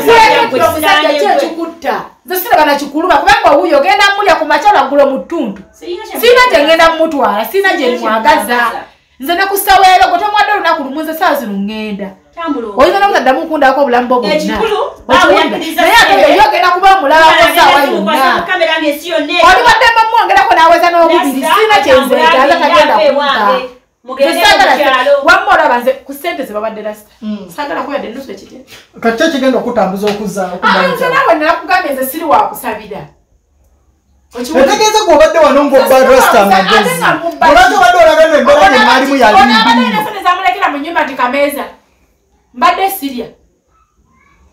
D: ekikutta nze siraba nakikuluma kubanga owuyo ogenda mulya ku makyala ggulo mu ttuntu siina gye ngenda mumutwala siina gye mwagaza nze nekusaweero gwe tomwadde olunaku lumu nze saa zino ŋŋenda oyinza nokutaddamu okundako obulamu bwo bwonna naye ate yo ogenda kuba omulabako saawa yonna oli waddemu omwongerako n'aweza n'obubiri siina kyenzeetaaza kagenda kunta wamma olaba nze ku ssente ze babadde lasita saagala kuyadde ennusu ekitya
A: kati kigenda okutambuza okuzaawo
D: nze naawe nakugambye nze siri wakusabira
A: otegeeza gwobadde wano ng'obba rasta magezi olwaki obadde olagana embeera gye mwalimu
D: yalimbiri zamulekera mu nnyumba nti kameeza mbadde sirya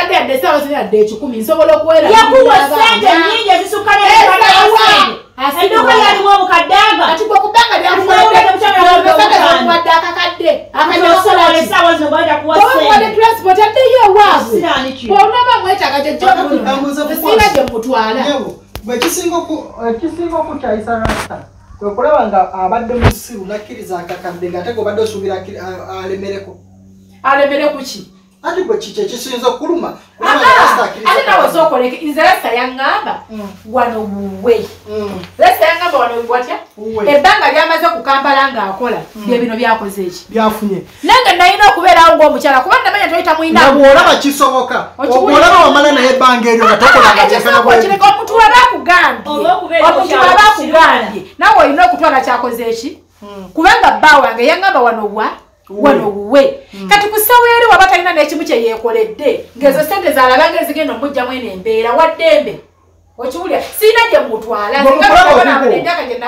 D: kakadde adde sawa sina adde 10 nsobola okuwera
B: yakuwa sente nyingi ezisukka edduuka yalimu obukaddaga
D: kati bwe kubanga lyakuwadde akakadde
B: esaawa zino baita kuwa
D: sente transport addeyo waabwe bw'onaba mwetaaga gyejjosina gye mutwala
A: ekisinga okukyayisa rasta kwekulaba nga abadde musiru nakkiriza akakadde ng'ate gobadde osuubira
D: alemere ku ki
A: ati gwe kiki ekisinza okuluma
D: ate nawe ozokoleke nze rasta yaŋŋamba wano buwe rasta yaŋŋamba wano watya ebbanga lyamaze ku Kampala ng'akola bye bino byakoze eki
A: byafunye
D: nange nalina okubeerawo ng'omukyala kuba namanya toyita
A: mwinabwolaba kisoboka obwolaba wamala naye ebbanga eryo nga
D: tokolakireka omuntu waba akugambye nawe olina okutwala kyakoze eki kubanga bba wange yaŋŋamba wano buwe kati kusaweeri waba talina n'ekimu kye yeekoledde ng'ezo sente zaalabanga ezigenda omujjamu eno embeera waddembe okiwulira siina gye mutwala emyaka gye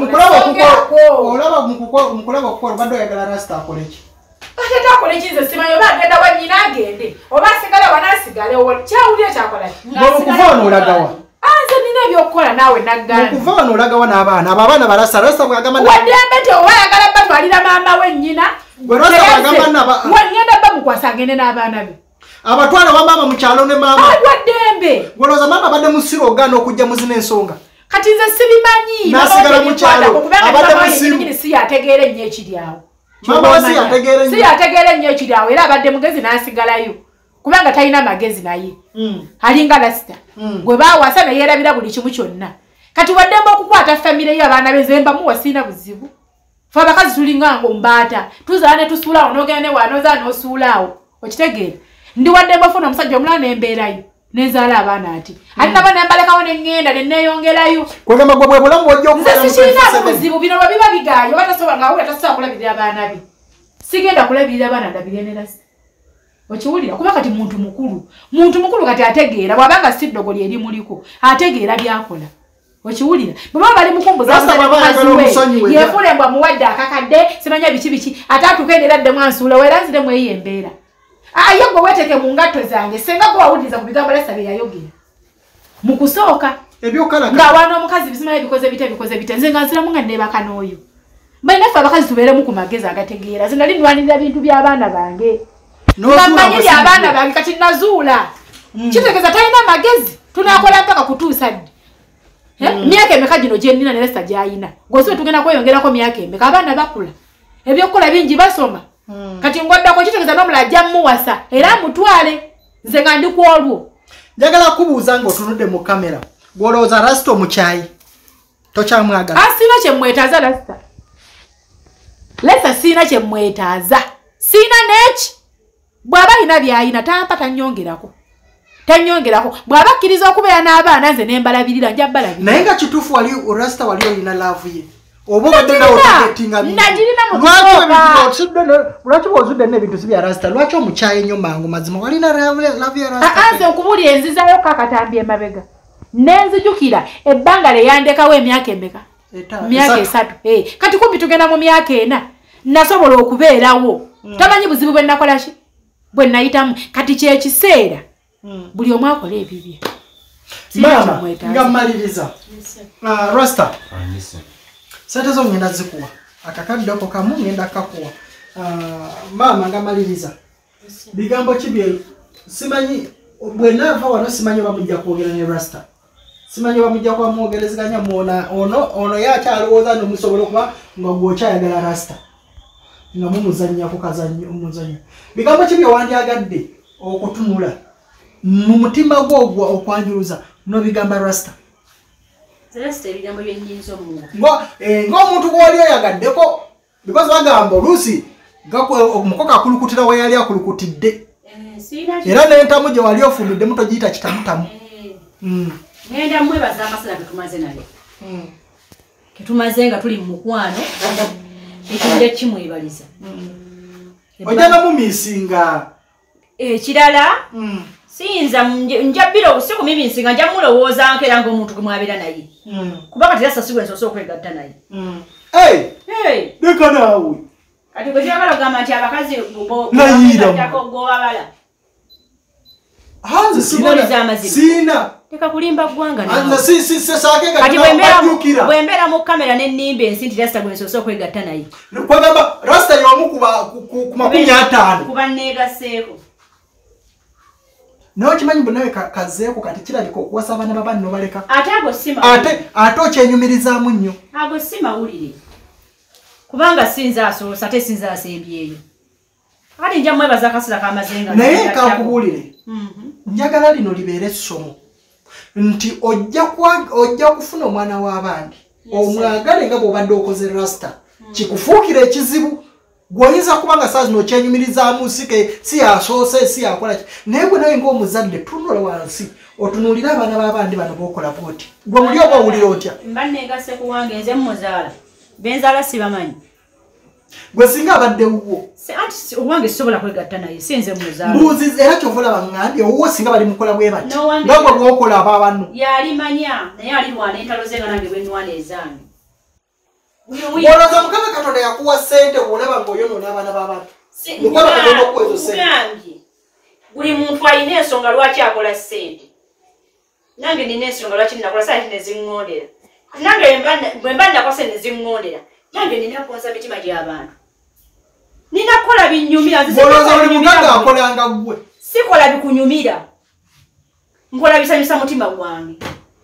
A: mukulaba okukola obadde oyagala rasta akoleki
D: ate takole ki nze simanyi oba agenda wannyina agende oba asigala wanaasigale kyawulira kyakola
A: okuva wano olagawa
D: nze nina ebyokukola naawe naggana
A: okuva wano olagawa n'abaana abo abaana barasa bwagamba
D: waddembe ti oba yagala batwalira maama we nnyina wanyenda ba mukwasa agende n'abaana be
A: abatwala wa maama mu kyalo ne maama
D: waddembe
A: gwolooza maama abadde musiro ogaana okujja muzina ensonga
D: kati nze sibimanyi
A: nasigala mu kyalo abadde musiru
D: si yategeera ennyo ekiryawo
A: maama si
D: yategeera ennyo ekiryawo era abadde mugezi n'asigalayo kubanga talina magezi naye alinga lasita gwe baawasa naye yerabira buli kimu kyonna kati waddembe okukwata famire yo abaana bezemba muwasiina buzibu fe abakazi tulinga ngo mbaata tuzaala ne tusuulaawo n'ogenda ne waanozaala n'osuulaawo okitegeera ndi waddembe ofuna omusajja omulala n'embeerayo nezaala abaana ati ate nabo nembalekawo neŋŋenda ne neeyongerayo
A: kwegamba gwe bwe bulamu bwojja
D: nze sikirinaamu buzibu bino bwe biba bigaayo oba tasobola nga awulira tasobola kulabirira abaana be sigenda kulabirira abaana ndabire ne lasi okiwulira kuba kati muntu mukulu kati ategeera bw'abanga si ddogo lyeri muliko ategeera byakola okiwulira bweba bali mukumbuzamukaziwe yeefule mbwa muwadde akakadde simanya biki ate atukendeera ddemu ansuula weera nziremu eyo embeera ye gwe weeteke mu ngatto zange senga gwe wawuliriza ku bigambo lesa bye yayogera mu kusooka ng'awaana omukazi bisimanya bikoze bite nze nga nziramu nga neebaka n'oyo bainaffe abakazi tubeeremu ku magezi agategeera ze nali ndwanirira bintu by'abaana bange nga mmanyiri abaana bange kati nazuula kitegeeza talina magezi tunaakola mpaka kutuusa ddi myaka emeka gino gye nnina ne lesa gy'ayina ng'osibe tugenda kweyongerako myaka emeka abaana bakula ebyokukola bingi basoma kati ngoddako kitegeeza n'omulala ajja muwasa era mutwale nze nga ndi ku olwo
A: njagala kubuuza ng'otunudde mu kamera gw'olowooza rasita omukyayi tokyamwagala
D: siina kyemmwetaaza lesa siina kyemmwetaaza siina neeki bw'aba alina by'ayina tampa tannyongerako bw'aba akkiriza okubeera n'abaana nze ne mbalabirira nja balabirira
A: naye nga kituufu wali rasita wali olina laavu ye oba obadde nawe otegetinga
D: nagirina
A: lwaki bw'ozudde n'ebintu si bya rasita lwaki omukyayi ennyo mangu mazima walina laavu ya rasita
D: nze nkubulira enzizaayo kakatambi emabega nenzijukira ebbanga lye yandekawo emyaka emeka myaka 3 kati kumbi tugenda mu myaka 4 nasobola okubeerawo tamanyi buzibu bwe nakola ki bwe nayitamu kati kyekiseera buli omu akola ebibye
A: mama nga mmaliriza Rasta sente zo ngenda zikuwa akakadde ako kamu ngenda kakuwa mama nga mmaliriza bigambo kibye simanyi bwe nava wano simanyi bamujja kwogera ne Rasta simanyi bamujja kwa mwogerezeganya muona ono yakyalowooza nomusobola okuba nga gwokyayagala Rasta nga mumuzannya ku kazannyo omuzannyo bigambo kibye wandyagadde okutunula mu mutima gwo okwanjuluza no bigamba Rasta
B: ebigambo byennyinza omuntu
A: ng'omuntu gw'oli oyagaddeko because bagamba oluusi omukoka akulukutira we yali akulukutidde era n'entamu gye wali ofumbidde muto giyita kitamutamu
B: ngenda mwebaza amasala getumaze naye ketumaze nga tuli mu mukwano ekinde kimwebaliza
A: ojjanga mumiisinga
B: ekirala siyinza njabbira obusiku miminsinga nja mulowooza nkeera ng'omuntu gwe mwabeera naye kuba kati yasasibwa ensoose okwegatta naye
A: leka naawe
B: kati gwe kyagala ogamba nti abakazi gobabala
A: hanze siina
B: teka kulimba ggwanga
A: kati
B: bwembeera mu kamera n'ennimba ensi nti Rasta gwe nsoose okwegatta naye
A: kwagamba Rasta y'omu ku 50
B: kuba neegaseeko
A: nawe kimanyi bwenawe kazeeko kati kirabika okuwasa abaana babanni nobaleka
B: ate
A: okyenyumirizaamu nnyo
B: ago si mawulire kubanga sinza asoosa ate sinza asembyeyo kati nja mwebaza akasula kamazenga
A: naye kankubuulire njagala lino libeere essomo nti ojja kufuna omwana w'abandi omwagale nga bw'obadde okoze Rasta kikufuukira ekizibu gwoyinza kubanga saa zino okyenyumirizaamu si yasoose si yakola ki naye gwe nawe ng'omuzadde tunula wansi otunuulire abaana b'abandi bano b'okola bwoti gwe muli oba owulira otya
B: mba negase kuwange nze mmuzaala benzaala sibamanyi
A: gwe singa abadde wuwo
B: anti owange sisobola kwegatta naye si nze muzaala
A: mbuuziza era kyova olaba ngambye owuwo singa bali mukola bwe bati nga gwe bw'okola abaabanu
B: yalimanya naye alirwana entalo ze nga nange bwenwana ezange
A: olowooza Mukama Katonda yakuwa ssente olaba ng'oyonoona abaana b'abantu Mukama Katonda okuwa ezo ssente
B: buli muntu alina ensonga lwaki akola ssente nange nina ensonga lwaki nakola saa ti neziŋŋondera nange bwe mba nakose neziŋŋondera nange nina kukonsa mitima gy'abantu nina kukola binnyumira
A: olowooza buli mugagga akolanga ggwe
B: sikola bikunyumira nkola bisanyusa mutima gwange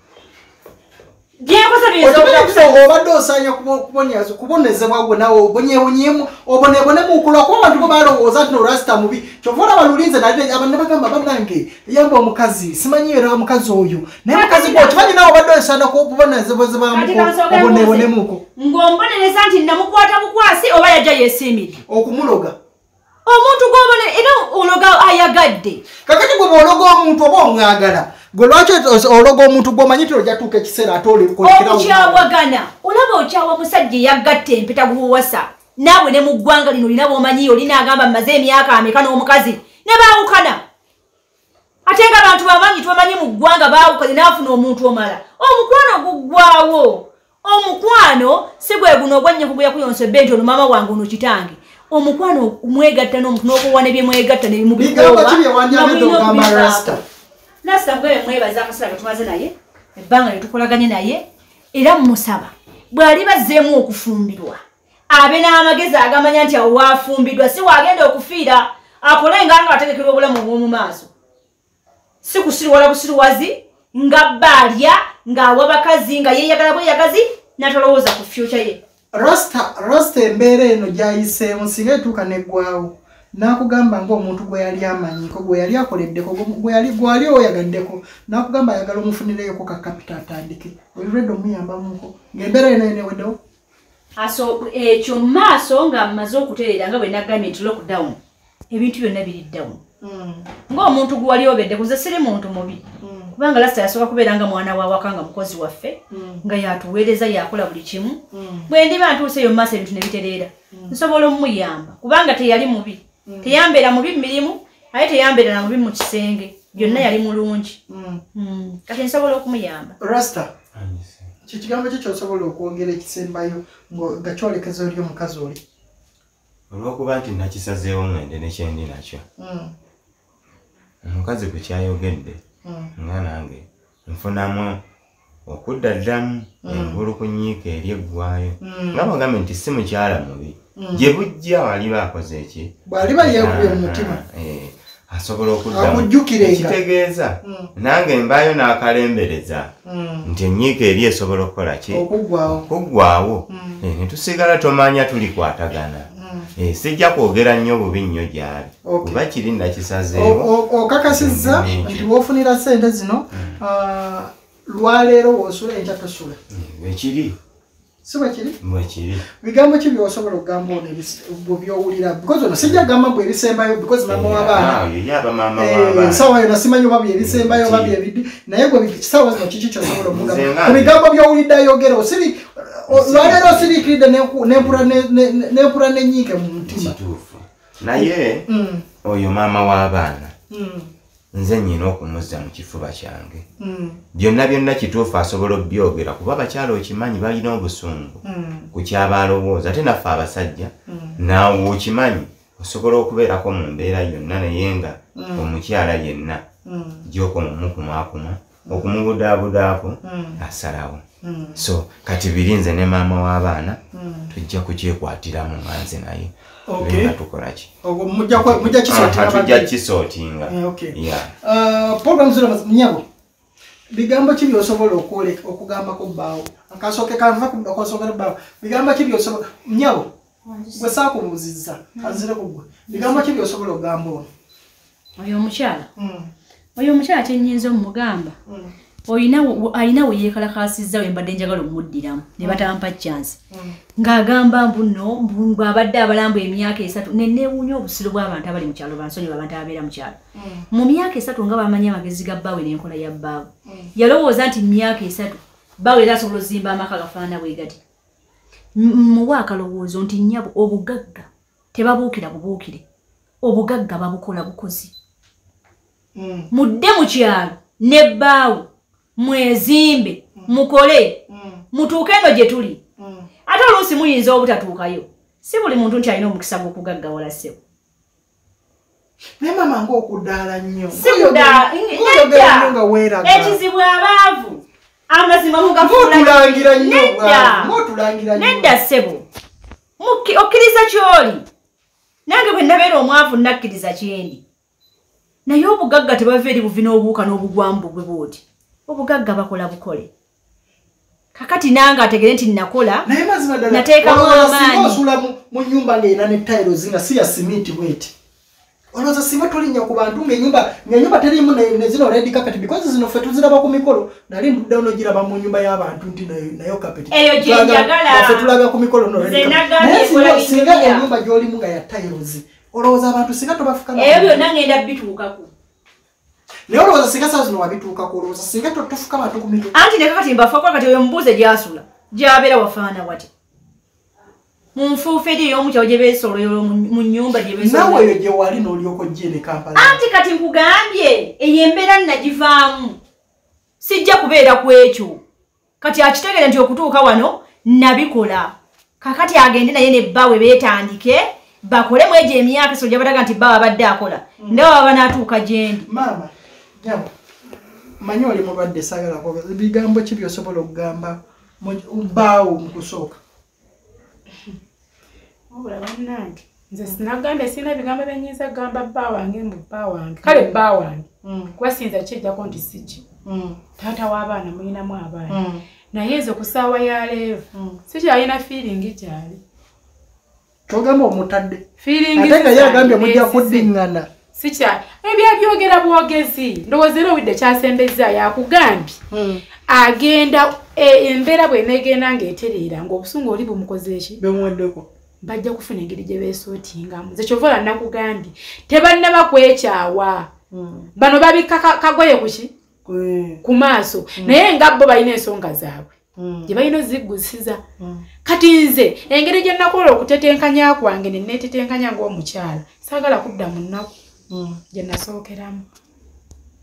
A: obadde osaanya kubonezebwa gwe nawe obonyebonyemu obonebonemu okulwa kuba abantu bo balowooza nti Rasta mubi kyova olaba lulinze abantu bagamba bannange yamba omukazi simanyi era omukazi oyo naye mukazi gwe okimanyi nawe obadde osaana kubonezebwamuko obonebonemuko
B: ng'ombonereza nti namukwata bukwasi oba yajja yeesiimidde
A: okumuloga
B: omuntu gw'obone era ologa ayagadde
A: kakati gwe bw'ologa omuntu oba omwagala gwe lwaki ologa omuntu gw'omanyi ti ojja tuuka ekiseera ate
B: omukyawagana olaba okyawa musajja eyagatta empeta gw'owasa naawe ne mu ggwanga lino olina bw'omanyiyo olina agamba mmaze emyaka ameka n'omukazi ne baawukana ate nga abantu bamanyi tubamanyi mu ggwanga baawukanye naafuna omuntu omala omukwano guggwawo omukwano si gwe guno ogwannyaku gwe yakuyonsa ebbe ono maama wange ono kitange omukwano mwegatta n'omuntu n'okuwa ne bye mwegatta ne bimubikoowa Rasta mwewe mwebaza akasala ketumaze naye ebbanga lyetukolaganye naye era musaba bw'ali bazzeemu okufumbirwa abe n'amagezi agamanya nti awo waafumbirwa si waagenda okufiira akole nga ategekerwa obulamu obw'omu maaso si kusirwala busirwazi nga baalya ng'awa bakazi nga yeeyagala bweyagazi n'atalowooza ku fyuca ye
A: Rasta embeera eno gy'ayiseemu singa etuuka neggwawo nakugamba ng'omuntu gwe yali amanyiko gwe yali akoleddeko gwali oyagaddeko nakugamba ayagala omufunireyo ka kapita atandike olredde omuyambamuko ng'embeera eno eneweddewo
B: ekyo mu maaso nga mmaze okutereera nga bwe nagambye nti lockdown ebintu byonna biri down ng'omuntu gwe wali obeddeko nze siri muntu mubi kubanga Rasta yasooka kubeera nga mwana wawaka nga mukozi waffe nga yatuweereza yakola buli kimu bwe ndiba ntuuseeyo mu maaso ebintu ne bitereera nsobola omuyamba kubanga teyali mubi teyambeera mubi mirimu aye teyambeera na mubi mu kisenge byonna yali mulungi kati nsobola okumuyamba
A: Rasta Kikigambo kyo kyosobola okwongera ekisembayo nga kyolekeza oli omukazi oli.
C: Olw'okuba nti nakisazeewo ngende nekyendi nakyo. Omukazi bwe kyayogedde nga nange nfunamu okudda ddamu engulu ku nyiika eri eggwayo nga bagambe nti si mukyala mubi gye bujja waliba akoze eki
A: bw'aliba yeekubye mu mutima
C: asobola okuddamu ekitegeeza nange mbaayo n'akalembereza nti enyiika eri esobola okukola ki okuggwaawo ne tusigala tomanya tulikwatagana sijja kwogera nnyo bubi nnyo gyali kuba kiri nakisazeewo
A: okakasizza nti bw'ofunira ssente zino lwaleero w'osula enkya tosula
C: ekiri
A: si bwekiri
C: bwekiri
A: bigambo ki by'osobola okugamba ono by'owulira because ono sijja kugamba bwe ebisembayo because mama w'abaana sawa yona simanyi oba by'ebisembayo oba byebidi naye gwe kisawa zino kiki kyosobola okugamba ku bigambo by'owulidde ayogera osiri lwaleero osiriikiridde n'empula n'ennyiike mu mutima
C: naye oyo maama w'abaana nze nnyina okumuzza mu kifuba kyange byonna byonna kituufu asobola obyogera kuba abakyala okimanyi balina obusungu ku kyaba alowooza ate naffe abasajja naawe okimanyi osobola okubeerako mu mbeera yonna naye nga omukyala yenna gy'oko mumukumaakuma okumubudaabudaako asalawo so kati biri nze ne maama w'abaana tujja kukyekwatiramu nga nze naye nga tukolaki tujja kisootinga
A: programu zino nyabo bigambo ki by'osobola okugambako bbaawo akasooke kanva okosokera bbaawo bigambo ki by'osobola nyabo gwe saakubuuzizza azire ku gwe bigambo ki by'osobola okugamba ono
B: oyo omukyala kyennyinza omugamba alina we yeekalakasizza we mbadde njagala omuddiramu ne batampa chance ng'agamba mbuno bw'abadde abalamba emyaka 3 neneewuunya obusiro bw'abantu abali mu kyalo bansonyiwa abantu abeera mu kyalo mu myaka 3 nga bamanyi amagezi ga bbaawe n'enkola ya bbaawe yalowooza nti mu myaka 3 bbaawe era asobola ozimba amaka gafaana bwe gati muwa akalowoozo nti nnyabo obugagga tebabuukira bubuukire obugagga babukola bukozi mudde mu kyalo ne bbaawe mwezimbe mukole mutuuke eno gye tuli ate oluusi muyinza obutatuukayo si buli muntu nti alina omukisa gw'okugaggawala ssebo
A: naye mama ng'okuddaala nnyo
B: ekizibu abaavu amazima nedda ssebo okkiriza kyoli nange bwe nabeera omwavu nakkiriza kyendi naye obugagga tebava eri buvi n'obuuka n'obugwambu bwe booti obugagga bakola bukole kakati nange ategere nti nakola nateekamu amaanyi
A: osula mu nnyumba ng'erina ne tiles nga si ya simiti bweti olowooza singa tolinnya ku bantu ng'ennyumba teriimu ne zino red carpet because zino ffe tuziraba ku mikolo nali ndudde onogiraba mu nnyumba y'abantu nti nayo carpet
B: eyo gye njagala
A: ffe tulaba ku mikolo naye singa ennyumba gy'olimu nga ya tiles olowooza abantu singa tobafuka
B: eyo byonna ngenda bituukako
A: naye olowooza singa saa zino wabituukako olowooza singa tofuka bantu ku mitwe
B: anti ne kakati mbafuako kati oyo mubuuze gy'asula gy'abeera wafaana wati mu nfuufu eri ey'omukyawo gye beesoloyolo mu nnyumba gye beesoloyolo
A: nawe eyo gye wali n'olyoka ojje ne Kampala
B: anti kati nkugambye eyo embeera nnagivaamu sijja kubeera ku ekyo kati akitegere nti okutuuka wano nabikola kakati agende naye ne bbaawe beetandike bakolemu egyo emyaka so gyabadaga nti bbaawe abadde akola ndawe baba n'atuuka gyendi
A: maama nyabo manyi oli mulwadde saagala bigambo ki by'osobola okugamba bbaawo mu kusooka
D: obula bannange nze sinagambye sirina bigambo byennyinza kugamba bba wange mbu bba wange kale bba wange kuba siyinza kyejjako nti siki taata w'abaana mulinamu abaana naye nze ku ssaawa ya leero sikyalina fiiringi kyali
A: kyogamba omutadde ate nga yagambye mujja kuddiŋŋana
D: sikyali ebyabyogera bwogezi ndowooza era owidde kyasembeza yakugambye agenda embeera bw'eneegenda ng'etereera ng'obusungu oli bumukoze eki
A: bemuweddeko
D: bajja kufuna engeri gye beesootingamu nze kyova ola nakugambye tebannaba kwekyawa bano babikka kagoye kuki ku maaso naye nga bo balina ensonga zaabwe gye balina oziggusiza kati nze engeri gye nakola okutetenkanya kwange ne neetetenkanya ng'omukyala saagala kudda mu nnaku gye nasookeramu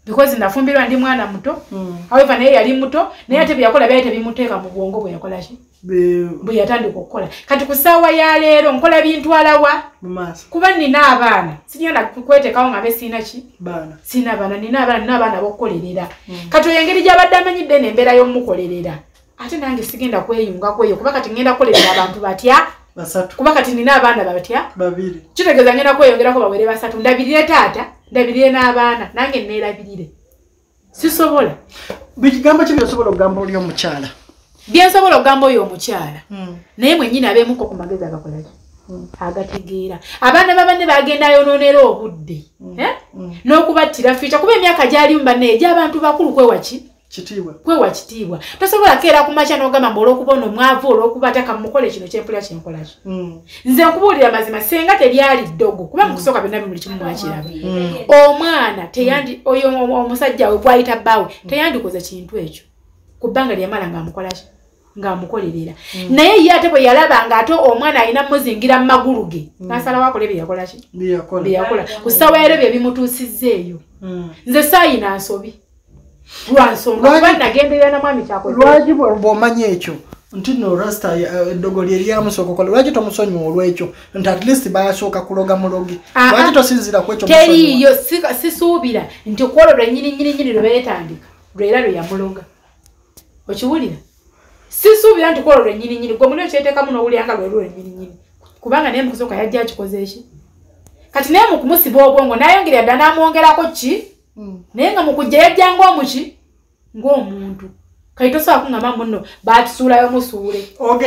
D: because nafumbirwa ndi mwana muto however naye yali muto naye ate byakola byaye tebimuteeka mu bwongo bwe yakola ki bwe yatandika okukola kati ku ssaawa ya leero nkola bintu alawa kuba nina abaana sinyenda kweteekawo nga be siina ki siina abaana nina abaana b'okukolerera kati oyo engeri gy'abadde amanyidde n'embeera y'omukolerera ate nange sigenda kweyungako eyo kuba kati ngenda kukolerera abantu batya kuba kati nina abaana batya kitegeeza ngenda kweyongerako bawere basatu ndabirire taata ndabirire n'abaana nange neerabirire sisobola
A: bikigambo ki byosobola okugamba oli omukyala
D: byensobola okugamba oyo omukyala naye mwennyini abeemuko ku magezi agakolaki agategeera abaana babanne bagenda yonoonera obudde n'okubattira fiica kuba emyaka gyalimu banne egy'abantu bakulu kwewa kitiibwa tosobola keera ku makya n'ogamba mbu olw'okubona omwavu olw'okuba taka mukole kino kyempulira kyenkolaki nze nkubuulira mazima senga teryali ddogo kuba mukusooka byonna bimuli kimu mwakiraba omwana oyo omusajja we bw'ayita bbaawe teyandikoze kintu ekyo ku bbanga lyamala ng'amukolaki ng'amukolerera naye ye ate bwe yalaba ng'ate omwana alina muzingira mu magulu ge n'asalawo akole byeyakolaki byeyakola ku ssaawa yero bye bimutuusizza eyo nze saayina nsobi lwansonga kuba nagenderera na mwami kyakoze
A: lwaki bw'omanya ekyo nti no rasta eddogo lye lyamusooka okola lwaki tomusonyiwa olw'ekyo nti at least basooka kuloga mulogi lwaki tosinzira ku ekyo
D: teriiyo sisuubira nti okwolwo lwennyini lwe beetandika lwera lwe yamuloga okiwulira sisuubira nti kwolwo lwennyini gwe muli okyeteekamu n'owulyanga lwelu lwennyini kubanga naye mukusooka yajja akikoze eki kati naye mu kumusiba obwongo n'ayongera dda n'amwongerako ki naye nga mukujja yajjanga omuki ng'omuntu kati tosobola kuŋŋamba munno baatusuulayo musuule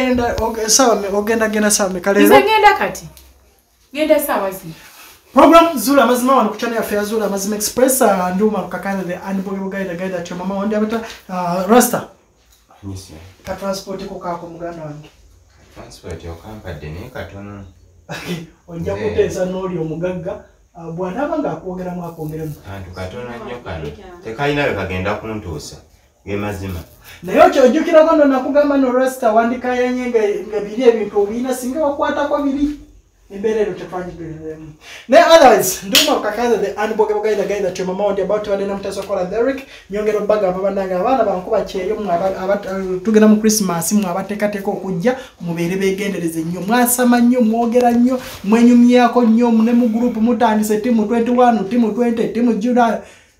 A: ogenda saawa meka leero
D: nze ngenda kati ngenda saawa zino
A: program Zula Mazima wano kuchana ya Fair Zula Mazima Express nduma kakana the unbelievable guide at your mama wandi abata Rasta
C: Nisi
A: ka transport ko kako muganda wange
C: transport yo kampadde ne katono
A: onja kuteza noli omugagga bwana banga akwogera mu akwongeremu
C: antu katono nnyo kano tekalina we kagenda kuntuusa ge mazima
A: naye okyojjukira kono nakugamba no Rasta wandika yanyenga nga biri ebintu obina singa wakwatako biri Emberero tetwanyigiremu. Ne otherwise nduma kakaza the unbelievable guide that your mama wandi about to adena mutaso kola Derek nyongero baga ababandanga abana bankuba kyeyo tugenda mu Christmas mu abatekateka okujja mubere begendereze nnyo mwasama nnyo mwogera nnyo mwenyumyako nnyo ne mu group mutandise timu 21 timu 20 timu July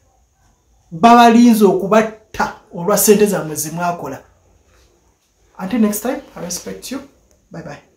A: babalinzo okubatta olwa sente za mwezi mwakola. Until next time, I respect you. Bye bye.